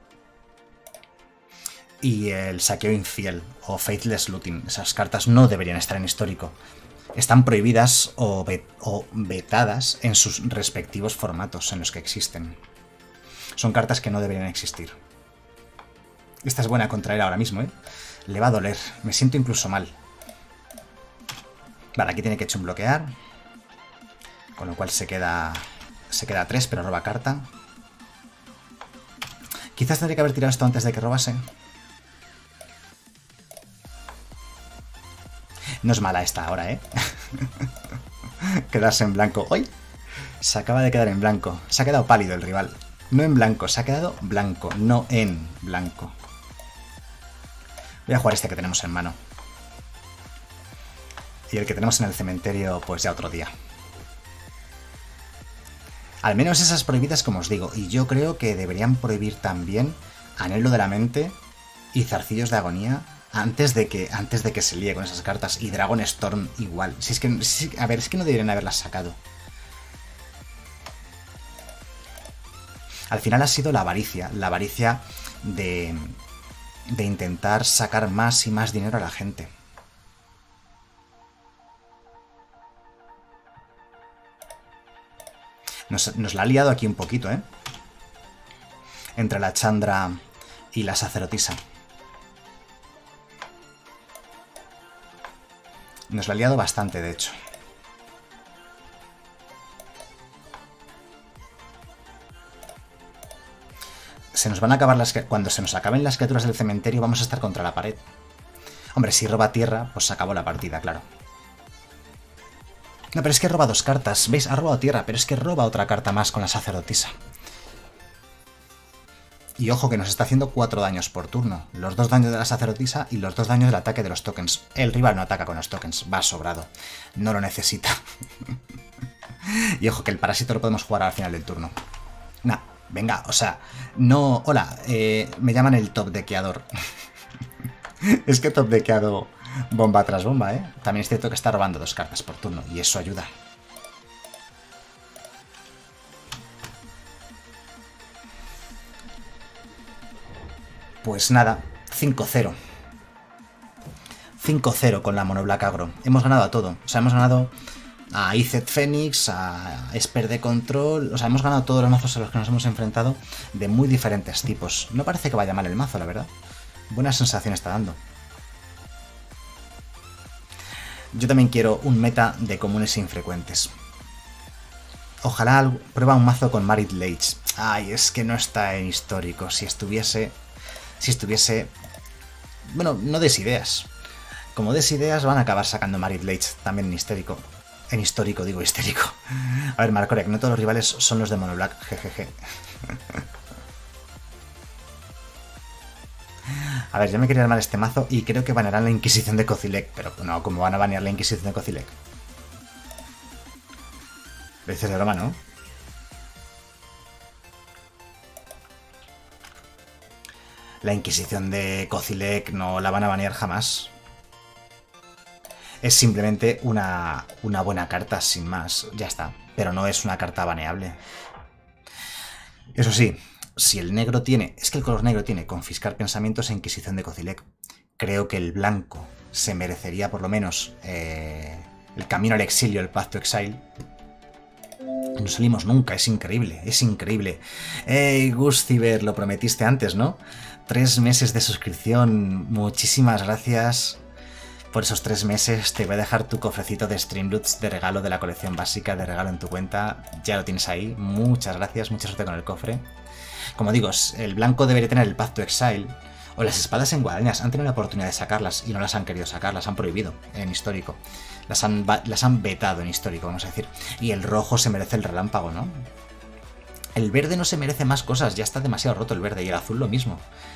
Y el saqueo infiel o faithless looting. Esas cartas no deberían estar en histórico. Están prohibidas o, vet o vetadas en sus respectivos formatos en los que existen. Son cartas que no deberían existir. Esta es buena contra él ahora mismo, ¿eh? Le va a doler. Me siento incluso mal. Vale, aquí tiene que echar un bloquear. Con lo cual se queda... Se queda tres, pero roba carta. Quizás tendría que haber tirado esto antes de que robase. No es mala esta ahora, ¿eh? Quedarse en blanco. ¡Uy! Se acaba de quedar en blanco. Se ha quedado pálido el rival. No en blanco, se ha quedado blanco, no en blanco. Voy a jugar este que tenemos en mano. Y el que tenemos en el cementerio, pues ya otro día. Al menos esas prohibidas, como os digo. Y yo creo que deberían prohibir también Anhelo de la Mente y Zarcillos de Agonía. Antes de que antes de que se líe con esas cartas. Y Dragon Storm igual. Si es que, si, a ver, es que no deberían haberlas sacado. Al final ha sido la avaricia. La avaricia de, de intentar sacar más y más dinero a la gente. Nos, nos la ha liado aquí un poquito, ¿eh? Entre la Chandra y la sacerdotisa. Nos la ha liado bastante, de hecho. Se nos van a acabar las... Cuando se nos acaben las criaturas del cementerio vamos a estar contra la pared. Hombre, si roba tierra, pues se acabó la partida, claro. No, pero es que roba dos cartas. ¿Veis? Ha robado tierra, pero es que roba otra carta más con la sacerdotisa. Y ojo que nos está haciendo cuatro daños por turno. Los dos daños de la sacerdotisa y los dos daños del ataque de los tokens. El rival no ataca con los tokens. Va sobrado. No lo necesita. Y ojo que el parásito lo podemos jugar al final del turno. Nah, Venga, o sea, no... Hola, eh, me llaman el top dequeador. Es que top dequeado bomba tras bomba, ¿eh? También es cierto que está robando dos cartas por turno, y eso ayuda. Pues nada, cinco cero. cinco cero con la Mono Black Agro. Hemos ganado a todo. O sea, hemos ganado a Iced Phoenix, a Esper de Control... O sea, hemos ganado todos los mazos a los que nos hemos enfrentado de muy diferentes tipos. No parece que vaya mal el mazo, la verdad. Buena sensación está dando. Yo también quiero un meta de comunes e infrecuentes. Ojalá prueba un mazo con Marit Lage. Ay, es que no está en histórico. Si estuviese... Si estuviese... Bueno, no des ideas. Como des ideas van a acabar sacando Marit Lage también en histórico. En histórico, digo histérico. A ver, Marcorek, no todos los rivales son los de Mono Black. Jejeje. A ver, yo me quería armar este mazo y creo que banearán la Inquisición de Kozilek. Pero no, ¿cómo van a banear la Inquisición de Kozilek? Lo dices de broma, ¿no? La Inquisición de Kozilek no la van a banear jamás. Es simplemente una, una buena carta, sin más. Ya está. Pero no es una carta baneable. Eso sí, si el negro tiene... Es que el color negro tiene confiscar pensamientos e Inquisición de Kozilek. Creo que el blanco se merecería por lo menos eh, el camino al exilio, el Path to Exile. No salimos nunca, es increíble, es increíble. ¡Ey, Gustiver! Lo prometiste antes, ¿no? Tres meses de suscripción, muchísimas gracias por esos tres meses. Te voy a dejar tu cofrecito de Streamloots de regalo de la colección básica, de regalo en tu cuenta. Ya lo tienes ahí, muchas gracias, mucha suerte con el cofre. Como digo, el blanco debería tener el Path to Exile, o las espadas en guadañas. Han tenido la oportunidad de sacarlas y no las han querido sacar, las han prohibido en histórico. Las han, las han vetado en histórico, vamos a decir. Y el rojo se merece el relámpago, ¿no? El verde no se merece más cosas, ya está demasiado roto el verde, y el azul lo mismo.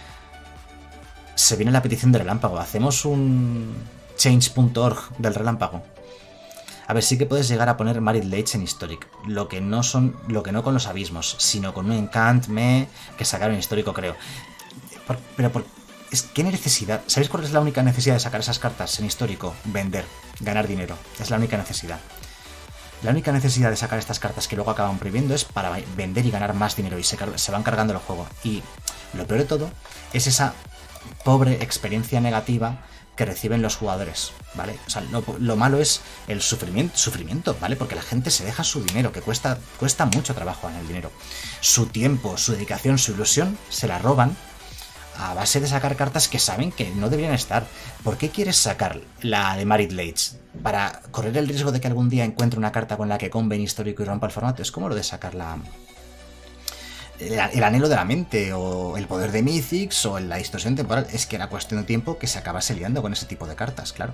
Se viene la petición del relámpago, hacemos un change punto org del relámpago. A ver, sí que puedes llegar a poner Marit Lage en Historic, lo que no son, lo que no con los abismos, sino con un Encant Me que sacaron en histórico, creo. Por, pero por, es, ¿qué necesidad? ¿Sabéis cuál es la única necesidad de sacar esas cartas en histórico? Vender, ganar dinero. Es la única necesidad. La única necesidad de sacar estas cartas que luego acaban prohibiendo es para vender y ganar más dinero, y se, se van cargando el juego. Y lo peor de todo es esa pobre experiencia negativa que reciben los jugadores, ¿vale? O sea, lo, lo malo es el sufrimiento, sufrimiento, ¿vale? Porque la gente se deja su dinero, que cuesta, cuesta mucho trabajo en el dinero. Su tiempo, su dedicación, su ilusión, se la roban a base de sacar cartas que saben que no deberían estar. ¿Por qué quieres sacar la de Marit Lage? ¿Para correr el riesgo de que algún día encuentre una carta con la que combe en histórico y rompa el formato? Es como lo de sacar la... El, el anhelo de la mente, o el poder de Mythics, o la distorsión temporal. Es que era cuestión de tiempo que se acabase liando con ese tipo de cartas, claro.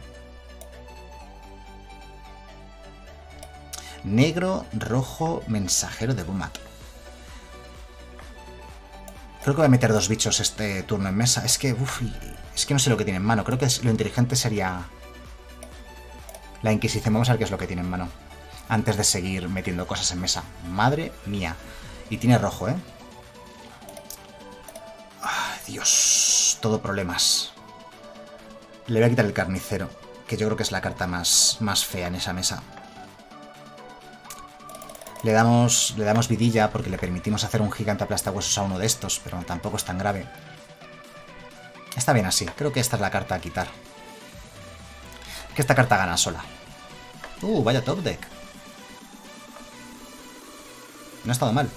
Negro, rojo, mensajero de Bumat. Creo que voy a meter dos bichos este turno en mesa. Es que, uff, es que no sé lo que tiene en mano. Creo que lo inteligente sería la Inquisición. Vamos a ver qué es lo que tiene en mano antes de seguir metiendo cosas en mesa. Madre mía. Y tiene rojo, ¿eh? Ay, Dios. Todo problemas. Le voy a quitar el carnicero, que yo creo que es la carta más, más fea en esa mesa. Le damos, le damos vidilla porque le permitimos hacer un gigante aplastahuesos a uno de estos, pero tampoco es tan grave. Está bien así. Creo que esta es la carta a quitar. Que esta carta gana sola. Uh, vaya top deck. No ha estado mal.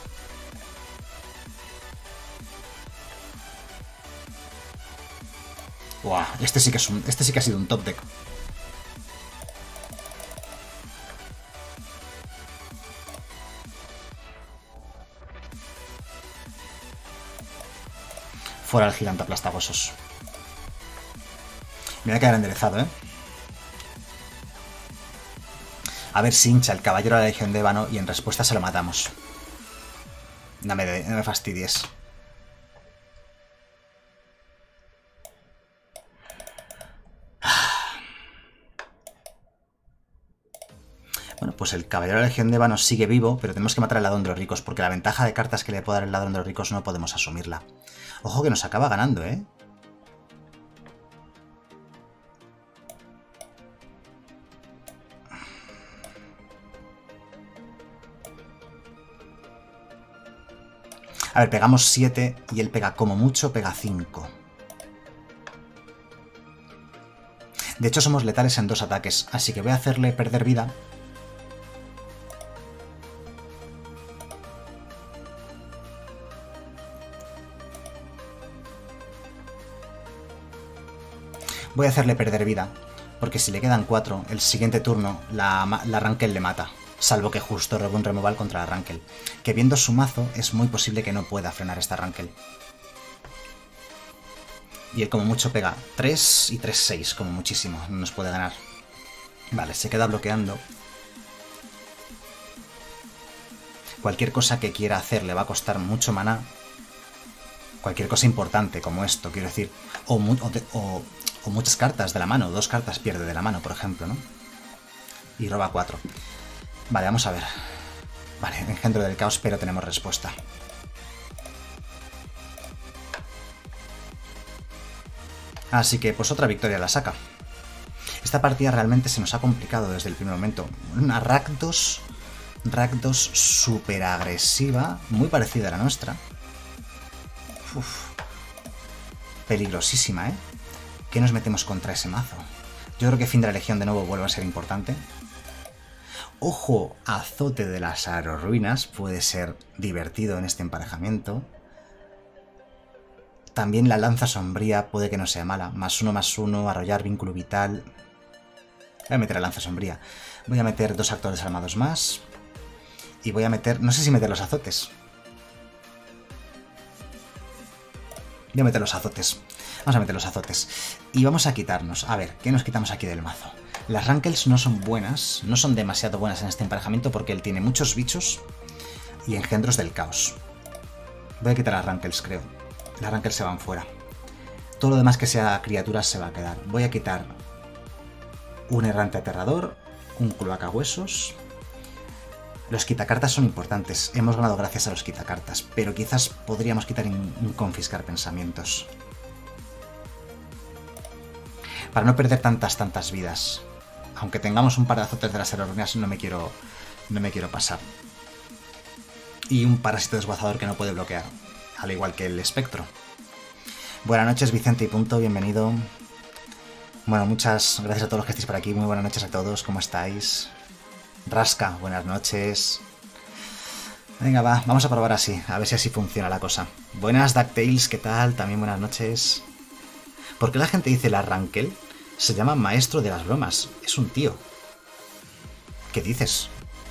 Buah, este sí que es un, este sí que ha sido un top deck. Fuera el gigante aplastahuesos. Me voy a quedar enderezado, ¿eh? A ver si hincha el caballero de la Legión de Ébano y en respuesta se lo matamos. No me, de, no me fastidies. Bueno, pues el Caballero de la Legión de Eva nos sigue vivo, pero tenemos que matar al Ladrón de los Ricos, porque la ventaja de cartas que le puede dar el Ladrón de los Ricos no podemos asumirla. Ojo que nos acaba ganando, ¿eh? A ver, pegamos siete y él pega como mucho, pega cinco. De hecho, somos letales en dos ataques, así que voy a hacerle perder vida. Voy a hacerle perder vida, porque si le quedan cuatro, el siguiente turno la, la Rankle le mata. Salvo que justo robe un removal contra la Rankle. Que viendo su mazo, es muy posible que no pueda frenar esta Rankle. Y él como mucho pega tres y tres seis, como muchísimo. No nos puede ganar. Vale, se queda bloqueando. Cualquier cosa que quiera hacer le va a costar mucho maná. Cualquier cosa importante, como esto, quiero decir. O, o, de, o, o muchas cartas de la mano. Dos cartas pierde de la mano, por ejemplo, ¿no? Y roba cuatro. Vale, vamos a ver. Vale, engendro del caos, pero tenemos respuesta. Así que, pues otra victoria la saca. Esta partida realmente se nos ha complicado desde el primer momento. Una Rakdos, Rakdos súper agresiva, muy parecida a la nuestra. Uf. Peligrosísima, ¿eh? ¿Qué nos metemos contra ese mazo? Yo creo que fin de la Legión de nuevo vuelve a ser importante. Ojo, Azote de las Aerorruinas puede ser divertido en este emparejamiento. También la Lanza Sombría puede que no sea mala. Más uno, más uno, arrollar vínculo vital. Voy a meter la Lanza Sombría. Voy a meter dos actores armados más. Y voy a meter... no sé si meter los azotes. Voy a meter los azotes. Vamos a meter los azotes. Y vamos a quitarnos... a ver, ¿qué nos quitamos aquí del mazo? Las Rankles no son buenas, no son demasiado buenas en este emparejamiento porque él tiene muchos bichos y engendros del caos. Voy a quitar las Rankles, creo. Las Rankles se van fuera. Todo lo demás que sea criaturas se va a quedar. Voy a quitar un errante aterrador, un cloacahuesos. Los quitacartas son importantes. Hemos ganado gracias a los quitacartas, pero quizás podríamos quitar un confiscar pensamientos. Para no perder tantas, tantas vidas. Aunque tengamos un par de azotes de las aerolíneas, no me quiero, no me quiero pasar. Y un parásito desguazador que no puede bloquear, al igual que el espectro. Buenas noches, Vicente y punto, bienvenido. Bueno, muchas gracias a todos los que estéis por aquí. Muy buenas noches a todos, ¿cómo estáis? Rasca, buenas noches. Venga, va, vamos a probar así, a ver si así funciona la cosa. Buenas, DuckTales, ¿qué tal? También buenas noches. ¿Por qué la gente dice la Rankle? Se llama Maestro de las Bromas. Es un tío. ¿Qué dices?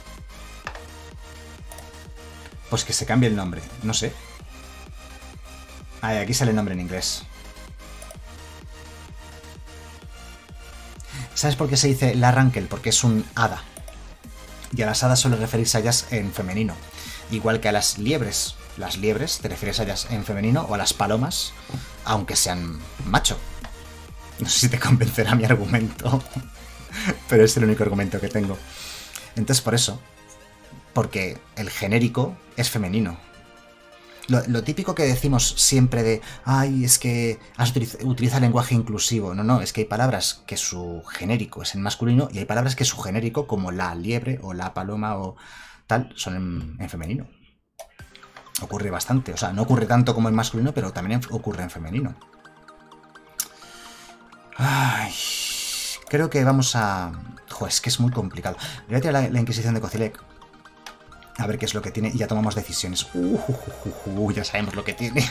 Pues que se cambie el nombre. No sé. Ah, aquí sale el nombre en inglés. ¿Sabes por qué se dice la Rankle? Porque es un hada. Y a las hadas suele referirse a ellas en femenino. Igual que a las liebres. Las liebres te refieres a ellas en femenino, o a las palomas, aunque sean macho. No sé si te convencerá mi argumento, pero es el único argumento que tengo. Entonces por eso, porque el genérico es femenino. Lo, lo típico que decimos siempre de, ay, es que has utiliza, utiliza lenguaje inclusivo. No, no, es que hay palabras que su genérico es en masculino y hay palabras que su genérico, como la liebre o la paloma o tal, son en, en femenino. Ocurre bastante, o sea, no ocurre tanto como en masculino, pero también ocurre en femenino. Ay, creo que vamos a... Joder, es que es muy complicado. Voy a tirar la, la Inquisición de Kozilek. A ver qué es lo que tiene y ya tomamos decisiones. Uh, uh, uh, uh, uh, ya sabemos lo que tiene.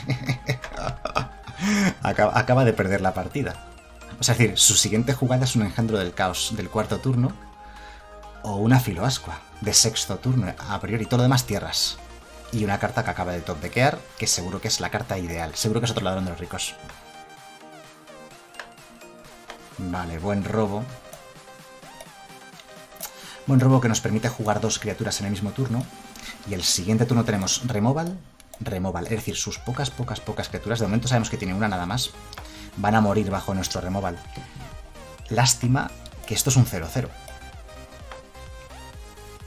acaba, acaba de perder la partida. O sea, es decir, su siguiente jugada es un engendro del caos del cuarto turno o una filoascua de sexto turno. A priori, todo lo demás tierras. Y una carta que acaba de top deckear, que seguro que es la carta ideal. Seguro que es otro ladrón de los ricos. Vale, buen robo. Buen robo que nos permite jugar dos criaturas en el mismo turno. Y el siguiente turno tenemos removal, removal. Es decir, sus pocas, pocas, pocas criaturas. De momento sabemos que tiene una nada más. Van a morir bajo nuestro removal. Lástima que esto es un cero cero.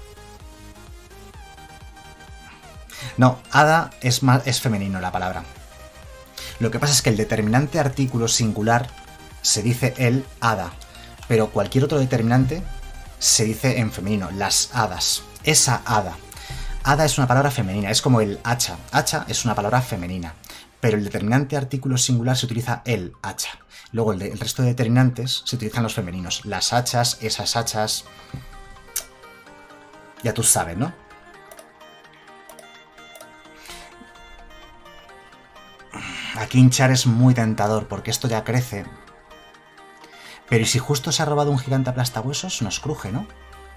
No, hada es, más, es femenino la palabra. Lo que pasa es que el determinante artículo singular se dice el hada, pero cualquier otro determinante se dice en femenino, las hadas. Esa hada. Hada es una palabra femenina, es como el hacha. Hacha es una palabra femenina, pero el determinante artículo singular se utiliza el hacha. Luego el, de, el resto de determinantes se utilizan los femeninos. Las hachas, esas hachas... Ya tú sabes, ¿no? Aquí hinchar es muy tentador, porque esto ya crece. Pero ¿y si justo se ha robado un gigante aplastahuesos? Nos cruje, ¿no?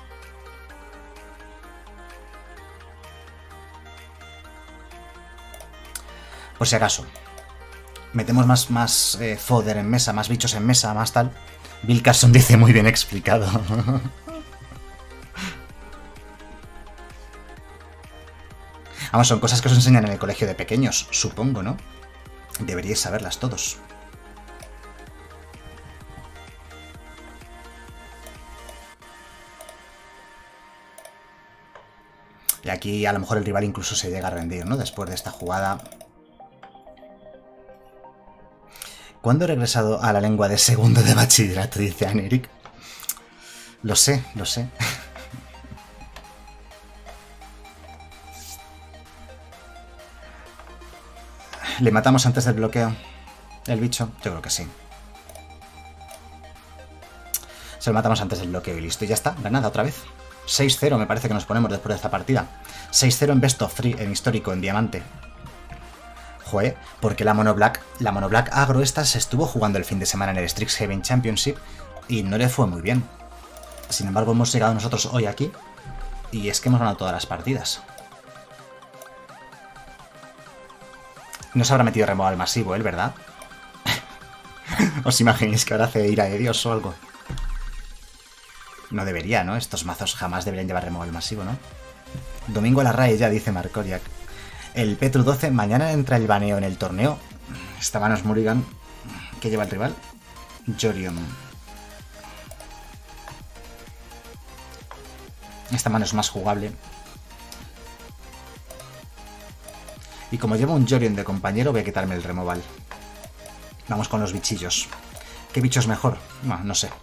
Por si acaso. Metemos más, más eh, fodder en mesa, más bichos en mesa, más tal. Bill Carson dice muy bien explicado. Vamos, son cosas que os enseñan en el colegio de pequeños, supongo, ¿no? Deberíais saberlas todos. Y aquí a lo mejor el rival incluso se llega a rendir, ¿no? Después de esta jugada. ¿Cuándo he regresado a la lengua de segundo de bachillerato? Dice Aneric. Lo sé, lo sé. ¿Le matamos antes del bloqueo? ¿El bicho? Yo creo que sí. Se lo matamos antes del bloqueo y listo. Y ya está, ganada otra vez. seis cero me parece que nos ponemos después de esta partida. seis cero en Best of tres, en histórico, en diamante. Joder, porque la Mono Black, la Mono Black agro esta se estuvo jugando el fin de semana en el Strixhaven Championship y no le fue muy bien. Sin embargo, hemos llegado nosotros hoy aquí y es que hemos ganado todas las partidas. No se habrá metido removal masivo, ¿eh? ¿Verdad? ¿Os imagináis que ahora hace ira de Dios o algo? No debería, ¿no? Estos mazos jamás deberían llevar removal masivo, ¿no? Domingo a la R A E ya, dice Markoriak. El Petru doce, mañana entra el baneo en el torneo. Esta mano es Murigan. ¿Qué lleva el rival? Jorion. Esta mano es más jugable. Y como llevo un Jorion de compañero, voy a quitarme el removal. Vamos con los bichillos. ¿Qué bicho es mejor? No, no sé.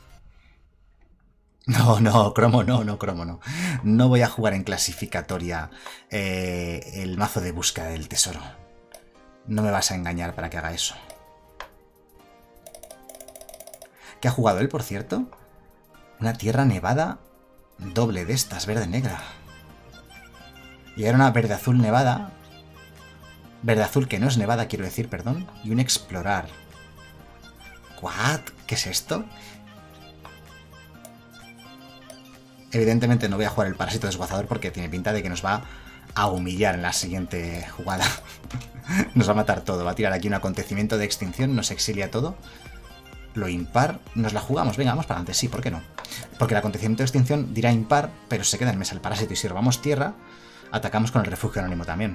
No, no, cromo no, no, cromo no. No voy a jugar en clasificatoria eh, el mazo de búsqueda del tesoro. No me vas a engañar para que haga eso. ¿Qué ha jugado él, por cierto? Una tierra nevada doble de estas, verde-negra. Y era una verde-azul nevada. Verde-azul que no es nevada, quiero decir, perdón. Y un explorar. ¿What? ¿Qué es esto? Evidentemente no voy a jugar el parásito desguazador porque tiene pinta de que nos va a humillar en la siguiente jugada. Nos va a matar todo. Va a tirar aquí un acontecimiento de extinción, nos exilia todo. Lo impar, nos la jugamos. Venga, vamos para adelante. Sí, ¿por qué no? Porque el acontecimiento de extinción dirá impar, pero se queda en mesa el parásito. Y si robamos tierra, atacamos con el refugio anónimo también.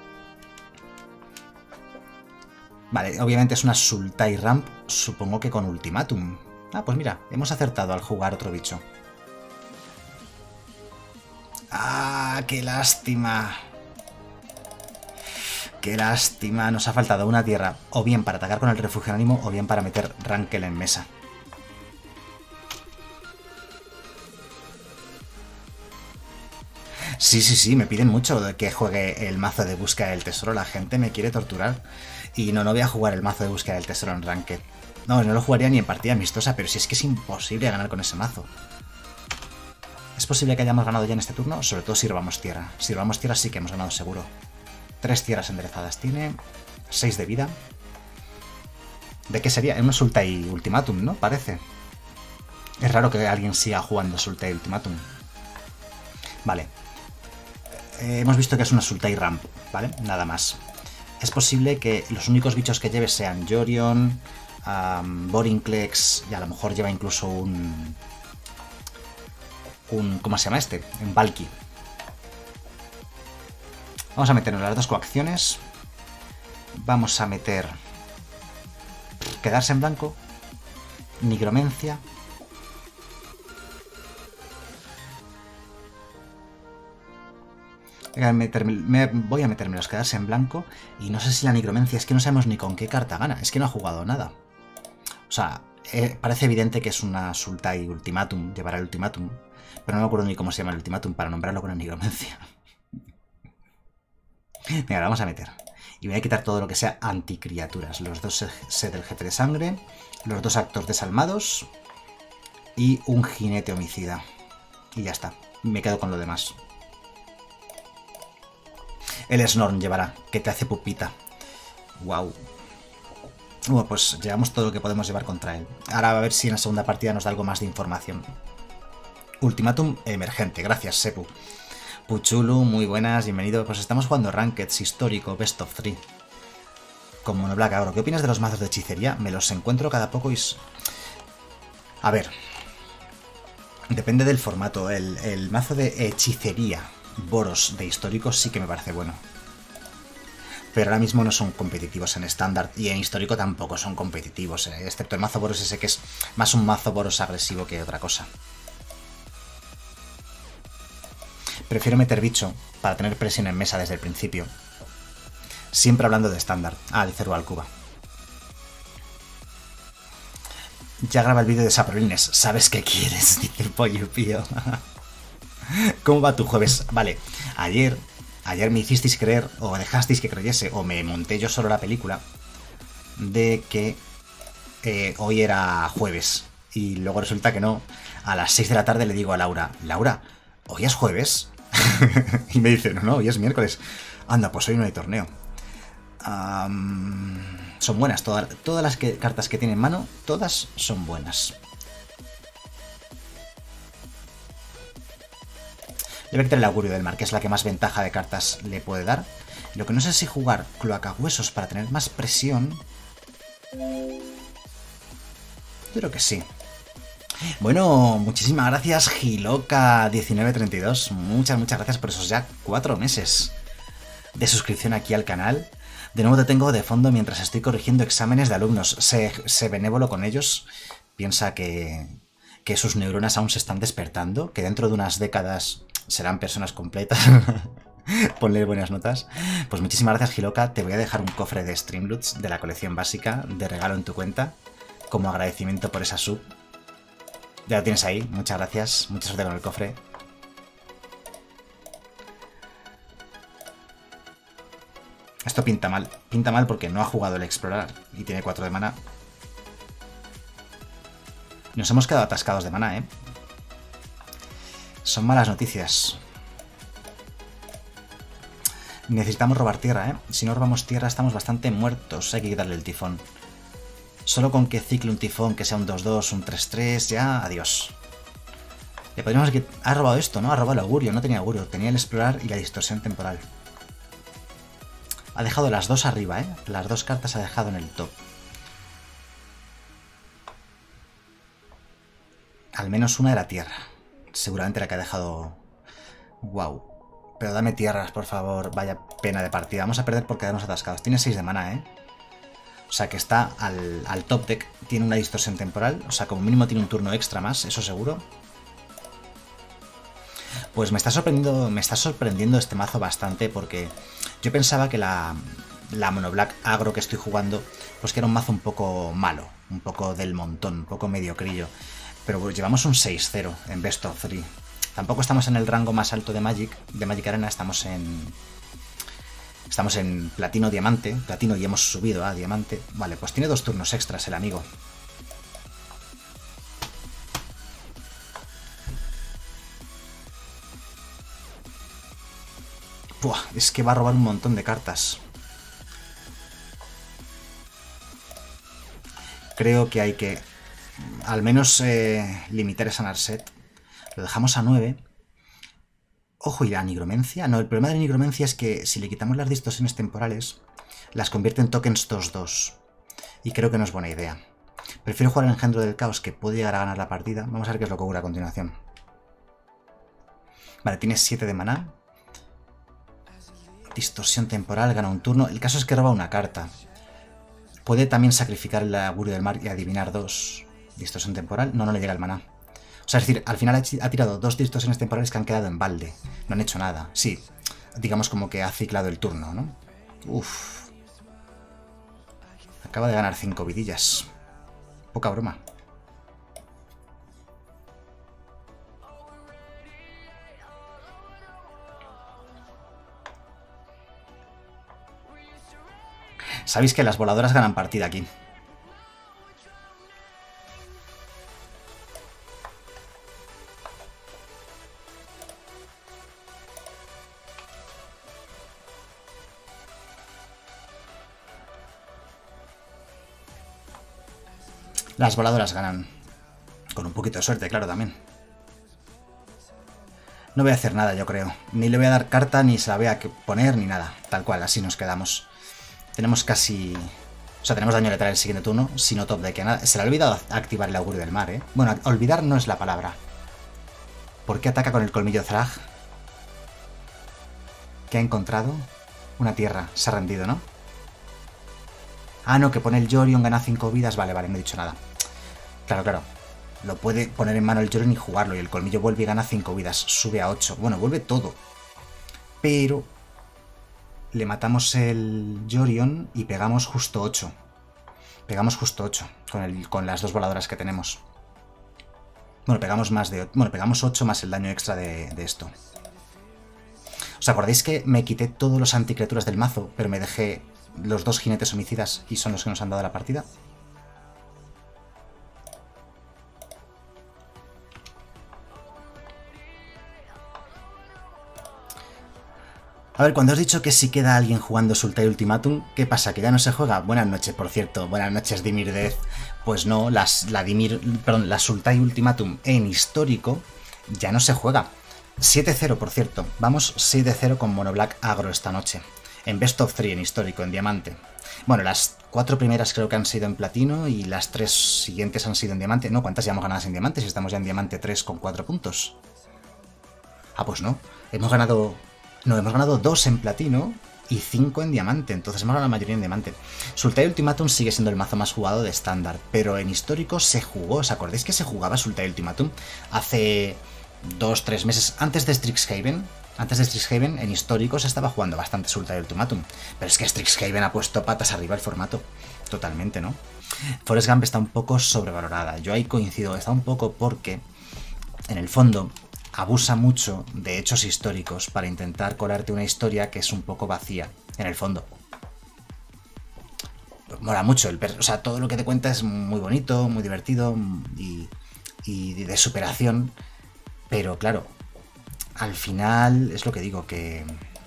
Vale, obviamente es una Sultai Ramp, supongo que con ultimátum. Ah, pues mira, hemos acertado al jugar otro bicho. ¡Ah, qué lástima! ¡Qué lástima! Nos ha faltado una tierra, o bien para atacar con el refugio anónimo, o bien para meter Rankel en mesa. Sí, sí, sí, me piden mucho que juegue el mazo de búsqueda del tesoro. La gente me quiere torturar. Y no, no voy a jugar el mazo de búsqueda del tesoro en Ranked. No, no lo jugaría ni en partida amistosa, pero si es que es imposible ganar con ese mazo. ¿Es posible que hayamos ganado ya en este turno? Sobre todo si robamos tierra. Si robamos tierra sí que hemos ganado seguro. Tres tierras enderezadas tiene. Seis de vida. ¿De qué sería? Es una Sultai Ultimatum, ¿no? Parece. Es raro que alguien siga jugando Sultai Ultimatum. Vale. Eh, hemos visto que es una Sultai Ramp, ¿vale? Nada más. Es posible que los únicos bichos que lleve sean Jorion, um, Borinclex y a lo mejor lleva incluso un... un ¿cómo se llama este? Un Valky. Vamos a meternos las dos coacciones. Vamos a meter... quedarse en blanco. Nigromencia. Voy a meterme, me, voy a meterme los quedarse en blanco. Y no sé si la nigromancia, es que no sabemos ni con qué carta gana. Es que no ha jugado nada. O sea, eh, parece evidente que es una Sultai Ultimatum, llevará el Ultimatum. Pero no me acuerdo ni cómo se llama el Ultimatum para nombrarlo con la nigromancia. Venga, lo vamos a meter. Y voy a quitar todo lo que sea anticriaturas. Los dos set del jefe de sangre, los dos actos desalmados y un jinete homicida. Y ya está. Me quedo con lo demás. El Snorn llevará, que te hace pupita. Wow. Bueno, pues llevamos todo lo que podemos llevar contra él. Ahora a ver si en la segunda partida nos da algo más de información. Ultimátum emergente. Gracias, Sepu. Puchulu, muy buenas, bienvenido. Pues estamos jugando Rankeds histórico, Best of Three. Con Monoblack Agro. ¿Qué opinas de los mazos de hechicería? Me los encuentro cada poco y... A ver. Depende del formato. El, el mazo de hechicería Boros de histórico sí que me parece bueno. Pero ahora mismo no son competitivos en estándar y en histórico tampoco son competitivos, eh, excepto el mazo Boros ese que es más un mazo Boros agresivo que otra cosa. Prefiero meter bicho para tener presión en mesa desde el principio. Siempre hablando de estándar. Ah, dice Rualcuba. Ya graba el vídeo de Saprolines. ¿Sabes qué quieres? Dice el pollo pío. ¿Cómo va tu jueves? Vale, ayer, ayer me hicisteis creer, o dejasteis que creyese, o me monté yo solo la película, de que eh, hoy era jueves. Y luego resulta que no. A las seis de la tarde le digo a Laura, Laura, ¿hoy es jueves? Y me dice, no, no, hoy es miércoles. Anda, pues hoy no hay torneo. Um, son buenas, todas, todas las que, cartas que tiene en mano, todas son buenas. Le voy a quitar el augurio del mar, que es la que más ventaja de cartas le puede dar. Lo que no sé es si jugar cloacahuesos para tener más presión. Yo creo que sí. Bueno, muchísimas gracias, Giloca diecinueve treinta y dos. Muchas, muchas gracias por esos ya cuatro meses de suscripción aquí al canal. De nuevo te tengo de fondo mientras estoy corrigiendo exámenes de alumnos. Sé, sé benévolo con ellos. Piensa que, que sus neuronas aún se están despertando, que dentro de unas décadas serán personas completas. Ponle buenas notas. Pues muchísimas gracias, Giloca. Te voy a dejar un cofre de Streamloots de la colección básica de regalo en tu cuenta, como agradecimiento por esa sub. Ya lo tienes ahí. Muchas gracias. Mucha suerte con el cofre. Esto pinta mal. Pinta mal porque no ha jugado el Explorar y tiene cuatro de mana. Nos hemos quedado atascados de mana, ¿eh? Son malas noticias. Necesitamos robar tierra, ¿eh? Si no robamos tierra estamos bastante muertos. Hay que quitarle el tifón. Solo con que cicle un tifón, que sea un dos dos, un tres tres, ya adiós. Le podríamos que... Ha robado esto, ¿no? Ha robado el augurio. No tenía augurio. Tenía el explorar y la distorsión temporal. Ha dejado las dos arriba, ¿eh? Las dos cartas ha dejado en el top. Al menos una era tierra. Seguramente la que ha dejado... Wow. Pero dame tierras, por favor. Vaya pena de partida. Vamos a perder por quedarnos atascados. Tiene seis de mana, ¿eh? O sea que está al, al top deck. Tiene una distorsión temporal. O sea, como mínimo tiene un turno extra más, eso seguro. Pues me está sorprendiendo, me está sorprendiendo este mazo bastante, porque yo pensaba que la, la monoblack agro que estoy jugando, pues que era un mazo un poco malo, un poco del montón, un poco mediocrillo. Pero pues llevamos un seis cero en Best of Three. Tampoco estamos en el rango más alto de Magic, de Magic Arena, estamos en... Estamos en platino diamante, platino y hemos subido a diamante. Vale, pues tiene dos turnos extras el amigo. Buah, es que va a robar un montón de cartas. Creo que hay que al menos eh, limitar esa Narset. Lo dejamos a nueve. Ojo, ¿y la nigromancia? No, el problema de la nigromancia es que si le quitamos las distorsiones temporales, las convierte en tokens dos dos. Y creo que no es buena idea. Prefiero jugar el engendro del caos, que puede llegar a ganar la partida. Vamos a ver qué es lo que ocurre a continuación. Vale, tiene siete de maná. Distorsión temporal, gana un turno. El caso es que roba una carta. Puede también sacrificar el augurio del mar y adivinar dos. Distorsión temporal. No, no le llega el maná. O sea, es decir, al final ha tirado dos distorsiones temporales que han quedado en balde. No han hecho nada. Sí, digamos como que ha ciclado el turno, ¿no? Uf. Acaba de ganar cinco vidillas. Poca broma. Sabéis que las voladoras ganan partida aquí. Las voladoras ganan. Con un poquito de suerte, claro, también. No voy a hacer nada, yo creo. Ni le voy a dar carta, ni se la voy a poner, ni nada. Tal cual, así nos quedamos. Tenemos casi... O sea, tenemos daño letal el siguiente turno, si no top deck que nada. Se le ha olvidado activar el augurio del mar, ¿eh? Bueno, olvidar no es la palabra. ¿Por qué ataca con el colmillo Zrag? ¿Qué ha encontrado? Una tierra. Se ha rendido, ¿no? Ah, no, que pone el Yorion, gana cinco vidas. Vale, vale, no he dicho nada. Claro, claro. Lo puede poner en mano el Yorion y jugarlo. Y el colmillo vuelve y gana cinco vidas. Sube a ocho. Bueno, vuelve todo. Pero... le matamos el Yorion y pegamos justo ocho. Pegamos justo ocho con, el, con las dos voladoras que tenemos. Bueno, pegamos más de... Bueno, pegamos ocho más el daño extra de, de esto. ¿Os acordáis que me quité todos los anticriaturas del mazo, pero me dejé los dos jinetes homicidas y son los que nos han dado la partida? A ver, cuando has dicho que si queda alguien jugando Sultai Ultimatum, ¿qué pasa? ¿Que ya no se juega? Buenas noches, por cierto. Buenas noches, Dimir Death. Pues no, las, la Dimir, perdón, la Sultai Ultimatum en histórico ya no se juega. siete cero, por cierto. Vamos seis de cero con Mono Black Agro esta noche. En Best of tres en histórico, en diamante. Bueno, las cuatro primeras creo que han sido en platino y las tres siguientes han sido en diamante. No, ¿cuántas ya hemos ganado en diamante? Si estamos ya en diamante tres con cuatro puntos. Ah, pues no. Hemos ganado... No, hemos ganado dos en platino y cinco en diamante, entonces hemos ganado la mayoría en diamante. Sultai Ultimatum sigue siendo el mazo más jugado de estándar, pero en histórico se jugó. ¿Os acordáis que se jugaba Sultai Ultimatum hace dos, tres meses? Antes de Strixhaven, antes de Strixhaven en histórico se estaba jugando bastante Sultai Ultimatum, pero es que Strixhaven ha puesto patas arriba el formato, totalmente, ¿no? Forest Gump está un poco sobrevalorada, yo ahí coincido, está un poco porque, en el fondo... abusa mucho de hechos históricos para intentar colarte una historia que es un poco vacía, en el fondo. Mola mucho, el o sea, todo lo que te cuenta es muy bonito, muy divertido y, y de superación, pero claro, al final es lo que digo, que...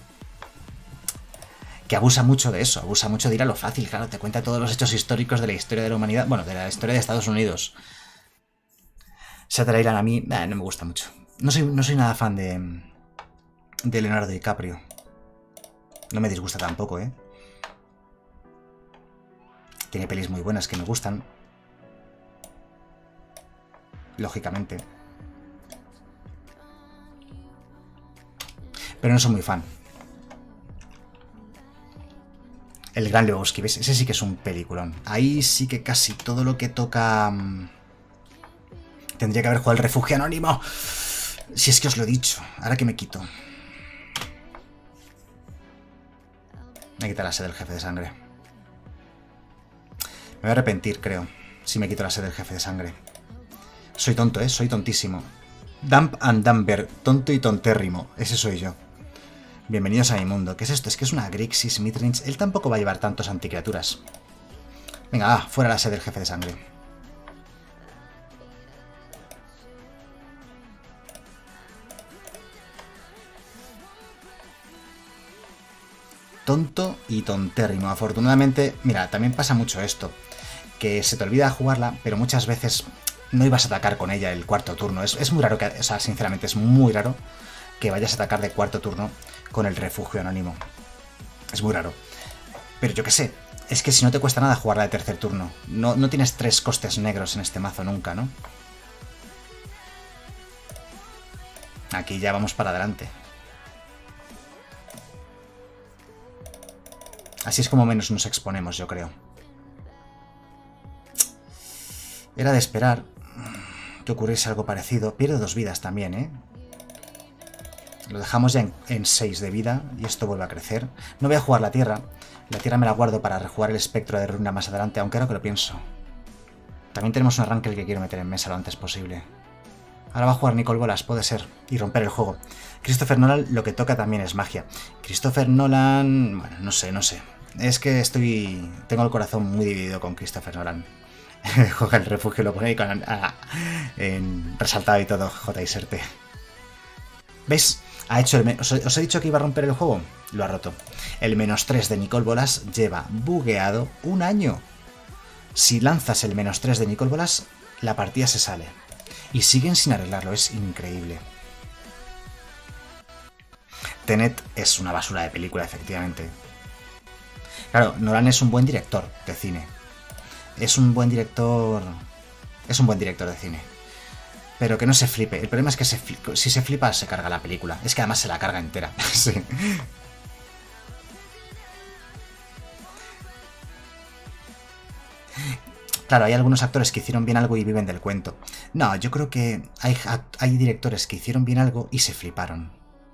que abusa mucho de eso, abusa mucho de ir a lo fácil, claro, te cuenta todos los hechos históricos de la historia de la humanidad, bueno, de la historia de Estados Unidos. Shutter Island a mí nah, no me gusta mucho. No soy, no soy nada fan de, de Leonardo DiCaprio. No me disgusta tampoco, ¿eh? Tiene pelis muy buenas que me gustan. Lógicamente. Pero no soy muy fan. El Gran Lebowski, ¿ves? Ese sí que es un peliculón. Ahí sí que casi todo lo que toca... Tendría que haber jugado el Refugio Anónimo. Si es que os lo he dicho. Ahora que me quito. Me quita la sed del jefe de sangre. Me voy a arrepentir, creo, si me quito la sed del jefe de sangre. Soy tonto, ¿eh? Soy tontísimo. Dump and Dumber. Tonto y tontérrimo. Ese soy yo. Bienvenidos a mi mundo. ¿Qué es esto? Es que es una Grixis Midrange. Él tampoco va a llevar tantos anticriaturas. Venga, va. Fuera la sed del jefe de sangre. Tonto y tontérrimo. Afortunadamente, mira, también pasa mucho esto, que se te olvida jugarla, pero muchas veces no ibas a atacar con ella el cuarto turno. Es, es muy raro, que, o sea, sinceramente es muy raro que vayas a atacar de cuarto turno con el Refugio Anónimo. Es muy raro. Pero yo qué sé, es que si no te cuesta nada jugarla de tercer turno. No, no tienes tres costes negros en este mazo nunca, ¿no? Aquí ya vamos para adelante. Así es como menos nos exponemos, yo creo. Era de esperar que ocurriese algo parecido. Pierde dos vidas también, ¿eh? Lo dejamos ya en seis de vida y esto vuelve a crecer. No voy a jugar la tierra. La tierra me la guardo para rejugar el espectro de runa más adelante, aunque ahora que lo pienso. También tenemos un arranque que quiero meter en mesa lo antes posible. Ahora va a jugar Nicol Bolas, puede ser, y romper el juego. Christopher Nolan lo que toca también es magia. Christopher Nolan... Bueno, no sé, no sé. Es que estoy... Tengo el corazón muy dividido con Christopher Nolan. Juega el refugio, lo pone ahí con, ah, en resaltado y todo, J. Iserte. ¿Veis? Ha hecho el... ¿Os, ¿Os he dicho que iba a romper el juego? Lo ha roto. El menos tres de Nicol Bolas lleva bugueado un año. Si lanzas el menos tres de Nicol Bolas, la partida se sale. Y siguen sin arreglarlo, es increíble. Tenet es una basura de película, efectivamente. Claro, Nolan es un buen director de cine. Es un buen director... Es un buen director de cine. Pero que no se flipe. El problema es que se flipa, si se flipa se carga la película. Es que además se la carga entera. Sí. Claro, hay algunos actores que hicieron bien algo y viven del cuento. No, yo creo que hay, hay directores que hicieron bien algo y se fliparon.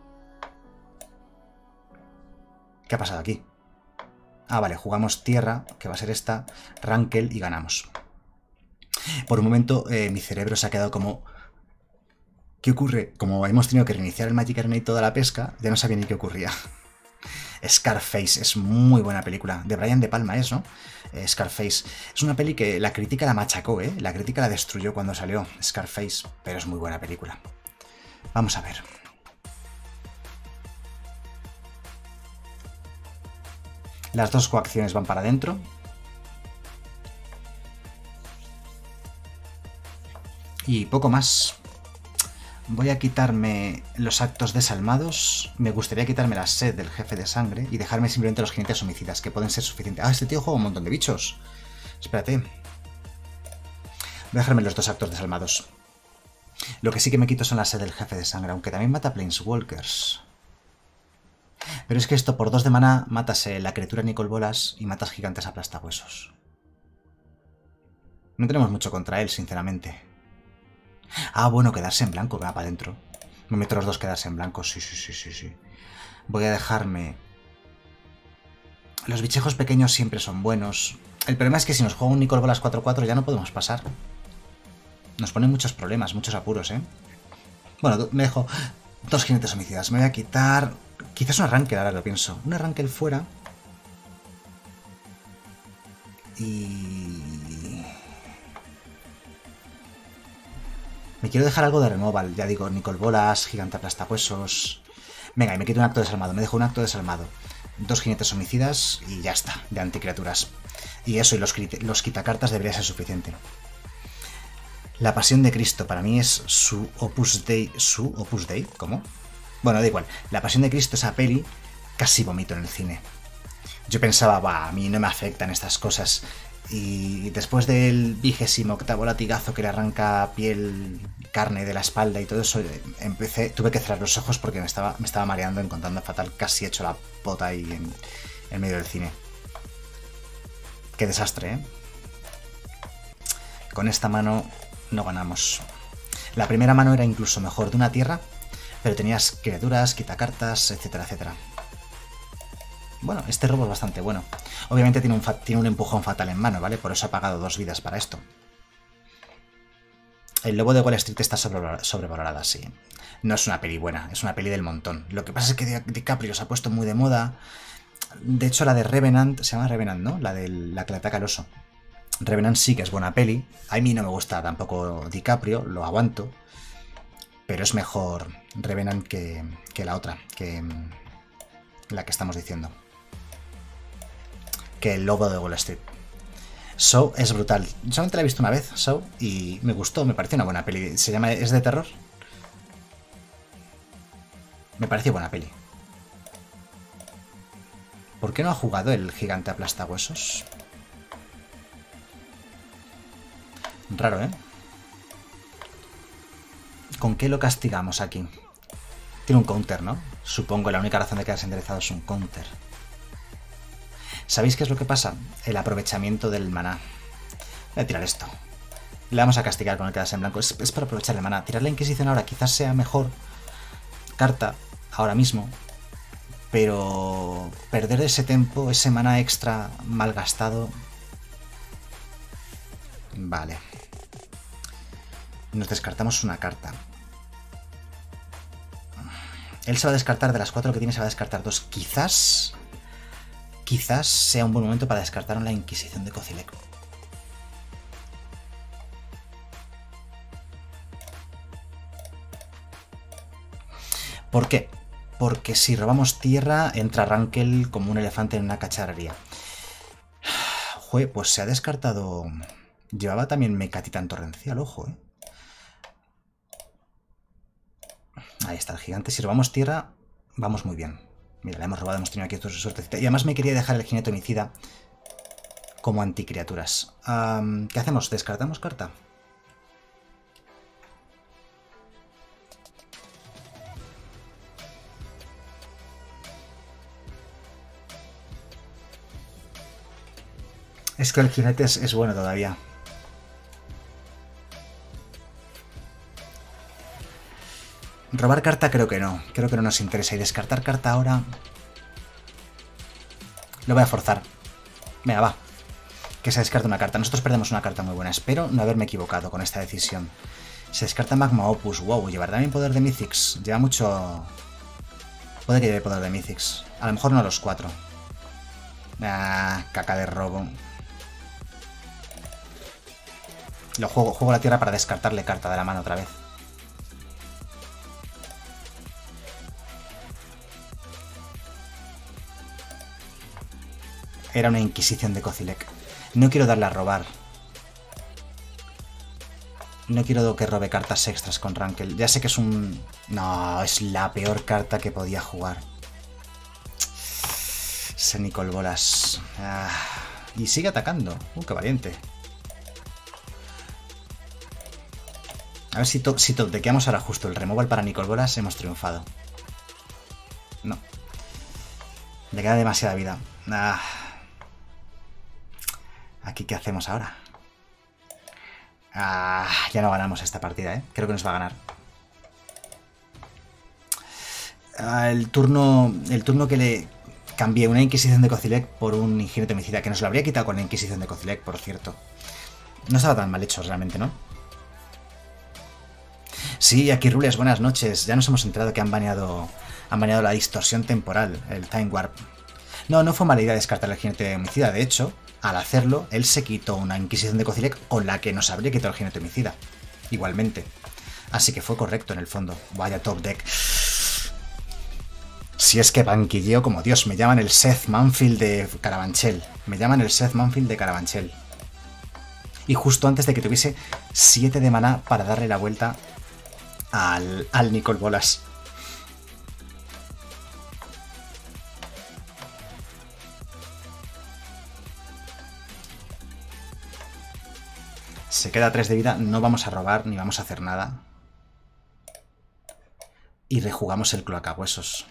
¿Qué ha pasado aquí? Ah, vale, jugamos tierra, que va a ser esta, Rankel, y ganamos. Por un momento eh, mi cerebro se ha quedado como... ¿Qué ocurre? Como hemos tenido que reiniciar el Magic Arena y toda la pesca, ya no sabía ni qué ocurría. Scarface es muy buena película. De Brian De Palma es, ¿no? Eh, Scarface. Es una peli que la crítica la machacó, ¿eh? La crítica la destruyó cuando salió Scarface, pero es muy buena película. Vamos a ver. Las dos coacciones van para adentro. Y poco más. Voy a quitarme los actos desalmados. Me gustaría quitarme la sed del jefe de sangre y dejarme simplemente los jinetes homicidas, que pueden ser suficientes. Ah, este tío juega un montón de bichos. Espérate. Voy a dejarme los dos actos desalmados. Lo que sí que me quito son la sed del jefe de sangre, aunque también mata Planeswalkers. Pero es que esto, por dos de maná, matas la criatura Nicol Bolas y matas gigantes aplastahuesos. No tenemos mucho contra él, sinceramente. Ah, bueno, quedarse en blanco, va para adentro. Me meto los dos quedarse en blanco, sí, sí, sí, sí, sí. Voy a dejarme... Los bichejos pequeños siempre son buenos. El problema es que si nos juega un Nicol Bolas cuatro cuatro ya no podemos pasar. Nos ponen muchos problemas, muchos apuros, ¿eh? Bueno, me dejo dos jinetes homicidas. Me voy a quitar... Quizás un arranque, ahora lo pienso. Un arranque fuera. Y... Me quiero dejar algo de removal, ya digo, Nicol Bolas, gigante aplastahuesos. Venga, y me quito un acto desalmado, me dejo un acto desalmado. Dos jinetes homicidas y ya está, de anticriaturas. Y eso, y los, los quitacartas debería ser suficiente. La Pasión de Cristo para mí es su Opus Dei. ¿Su Opus Dei? ¿Cómo? Bueno, da igual. La Pasión de Cristo, esa peli, casi vomito en el cine. Yo pensaba, va, a mí no me afectan estas cosas. Y después del vigésimo octavo latigazo que le arranca piel, carne de la espalda y todo eso, empecé, tuve que cerrar los ojos porque me estaba, me estaba mareando, encontrando fatal, casi hecho la pota ahí en, en medio del cine. Qué desastre, ¿eh? Con esta mano no ganamos. La primera mano era incluso mejor, de una tierra, pero tenías criaturas, quitacartas, etcétera, etcétera. Bueno, este robo es bastante bueno. Obviamente tiene un, tiene un empujón fatal en mano, ¿vale? Por eso ha pagado dos vidas para esto. El Lobo de Wall Street está sobrevalorada, sí. No es una peli buena, es una peli del montón. Lo que pasa es que DiCaprio se ha puesto muy de moda. De hecho, la de Revenant, se llama Revenant, ¿no? La de la que le ataca al oso. Revenant sí que es buena peli. A mí no me gusta tampoco DiCaprio, lo aguanto. Pero es mejor Revenant que, que la otra, que la que estamos diciendo. Que el Lobo de Wall Street. Saw es brutal. Solamente la he visto una vez, Saw, y me gustó, me pareció una buena peli. ¿Se llama ¿Es de terror? Me pareció buena peli. ¿Por qué no ha jugado el gigante aplastahuesos? Raro, ¿eh? ¿Con qué lo castigamos aquí? Tiene un counter, ¿no? Supongo la única razón de quedarse enderezado es un counter. ¿Sabéis qué es lo que pasa? El aprovechamiento del maná. Voy a tirar esto. Le vamos a castigar con el quedarse en blanco. Es, es para aprovechar el maná. Tirar la Inquisición ahora quizás sea mejor carta, ahora mismo, pero perder ese tiempo, ese mana extra mal gastado... Vale. Nos descartamos una carta. Él se va a descartar, de las cuatro que tiene se va a descartar dos. Quizás... Quizás sea un buen momento para descartar la Inquisición de Kozilek. ¿Por qué? Porque si robamos tierra, entra Rankel como un elefante en una cacharrería. Jue, pues se ha descartado... Llevaba también Mecatitán Torrencial, ojo, ¿eh? Ahí está el gigante. Si robamos tierra, vamos muy bien. Mira, la hemos robado, hemos tenido aquí otra suertecita. Y además me quería dejar el jinete homicida como anticriaturas. Um, ¿Qué hacemos? ¿Descartamos carta? Es que el jinete es, es bueno todavía. Robar carta creo que no. Creo que no nos interesa. Y descartar carta ahora... Lo voy a forzar. Venga, va. Que se descarte una carta. Nosotros perdemos una carta muy buena. Espero no haberme equivocado con esta decisión. Se descarta Magma Opus. Wow, ¿llevará también poder de Mythics? Lleva mucho... Puede que lleve poder de Mythics. A lo mejor no los cuatro. Ah, caca de robo. Lo juego, juego la tierra para descartarle carta de la mano otra vez. Era una Inquisición de Kozilek. No quiero darle a robar. No quiero que robe cartas extras con Rankel. Ya sé que es un... No, es la peor carta que podía jugar. Ese Nicol Bolas. Ah, y sigue atacando. Uh, qué valiente. A ver si, to si topdequeamos ahora justo el removal para Nicol Bolas. Hemos triunfado. No. Le queda demasiada vida. Ah. ¿Aquí qué hacemos ahora? Ah, ya no ganamos esta partida, ¿eh? Creo que nos va a ganar. Ah, el turno el turno que le cambié una Inquisición de Kozilek por un Jinete Homicida, que nos lo habría quitado con la Inquisición de Kozilek, por cierto. No estaba tan mal hecho realmente, ¿no? Sí, aquí Rules, buenas noches. Ya nos hemos enterado que han baneado, han baneado la distorsión temporal, el Time Warp. No, no fue mala idea descartar el Jinete Homicida. De hecho, al hacerlo, él se quitó una Inquisición de Kozilek con la que nos habría quitado el Jinete Homicida. Igualmente. Así que fue correcto en el fondo. Vaya top deck. Si es que banquilleo como Dios. Me llaman el Seth Manfield de Carabanchel. Me llaman el Seth Manfield de Carabanchel. Y justo antes de que tuviese siete de maná para darle la vuelta al, al Nicol Bolas. Se queda a tres de vida, no vamos a robar ni vamos a hacer nada. Y rejugamos el cloacahuesos.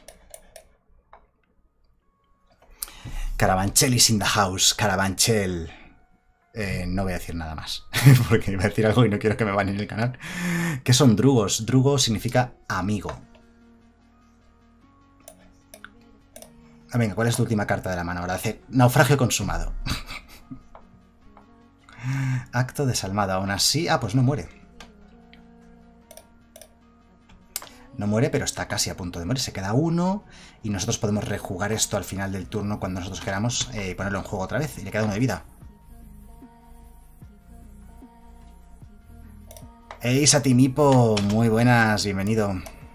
Carabanchel is in the house. Carabanchel. Eh, no voy a decir nada más. Porque iba a decir algo y no quiero que me baneen el canal. ¿Qué son drugos? Drugo significa amigo. Ah, venga, ¿cuál es tu última carta de la mano? Ahora hace naufragio consumado. Acto desalmado, aún así... Ah, pues no muere. No muere, pero está casi a punto de morir. Se queda uno y nosotros podemos rejugar esto al final del turno cuando nosotros queramos eh, ponerlo en juego otra vez. Y le queda uno de vida. Hey, Satimipo, muy buenas, bienvenido.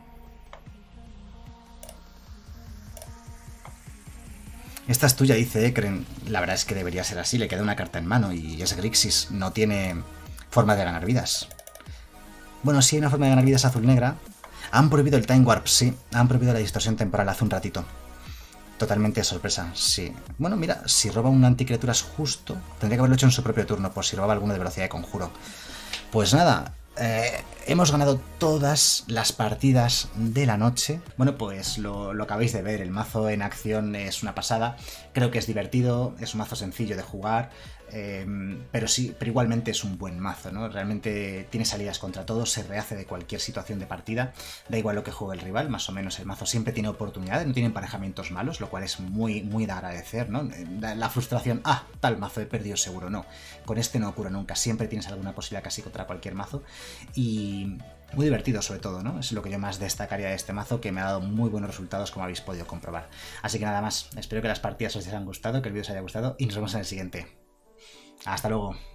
Esta es tuya, dice Ekren. La verdad es que debería ser así, le queda una carta en mano y es Grixis, no tiene forma de ganar vidas. Bueno, sí hay una forma de ganar vidas azul-negra. Han prohibido el Time Warp, sí, han prohibido la distorsión temporal hace un ratito. Totalmente de sorpresa, sí. Bueno, mira, si roba una anticriaturas justo, tendría que haberlo hecho en su propio turno, por si robaba alguno de velocidad de conjuro. Pues nada, eh, hemos ganado todas las partidas de la noche. Bueno, pues lo, lo acabáis de ver, el mazo en acción es una pasada. Creo que es divertido, es un mazo sencillo de jugar. eh, pero sí, pero igualmente es un buen mazo, ¿no? Realmente tiene salidas contra todos, se rehace de cualquier situación de partida, da igual lo que juegue el rival, más o menos el mazo siempre tiene oportunidades, no tiene emparejamientos malos, lo cual es muy, muy de agradecer, ¿no? La, la frustración, ah, tal mazo he perdido seguro, no, con este no ocurre nunca, siempre tienes alguna posibilidad casi contra cualquier mazo, y muy divertido sobre todo, ¿no? Es lo que yo más destacaría de este mazo, que me ha dado muy buenos resultados, como habéis podido comprobar. Así que nada más, espero que las partidas os hayan gustado, que el vídeo os haya gustado y nos vemos en el siguiente. Hasta luego.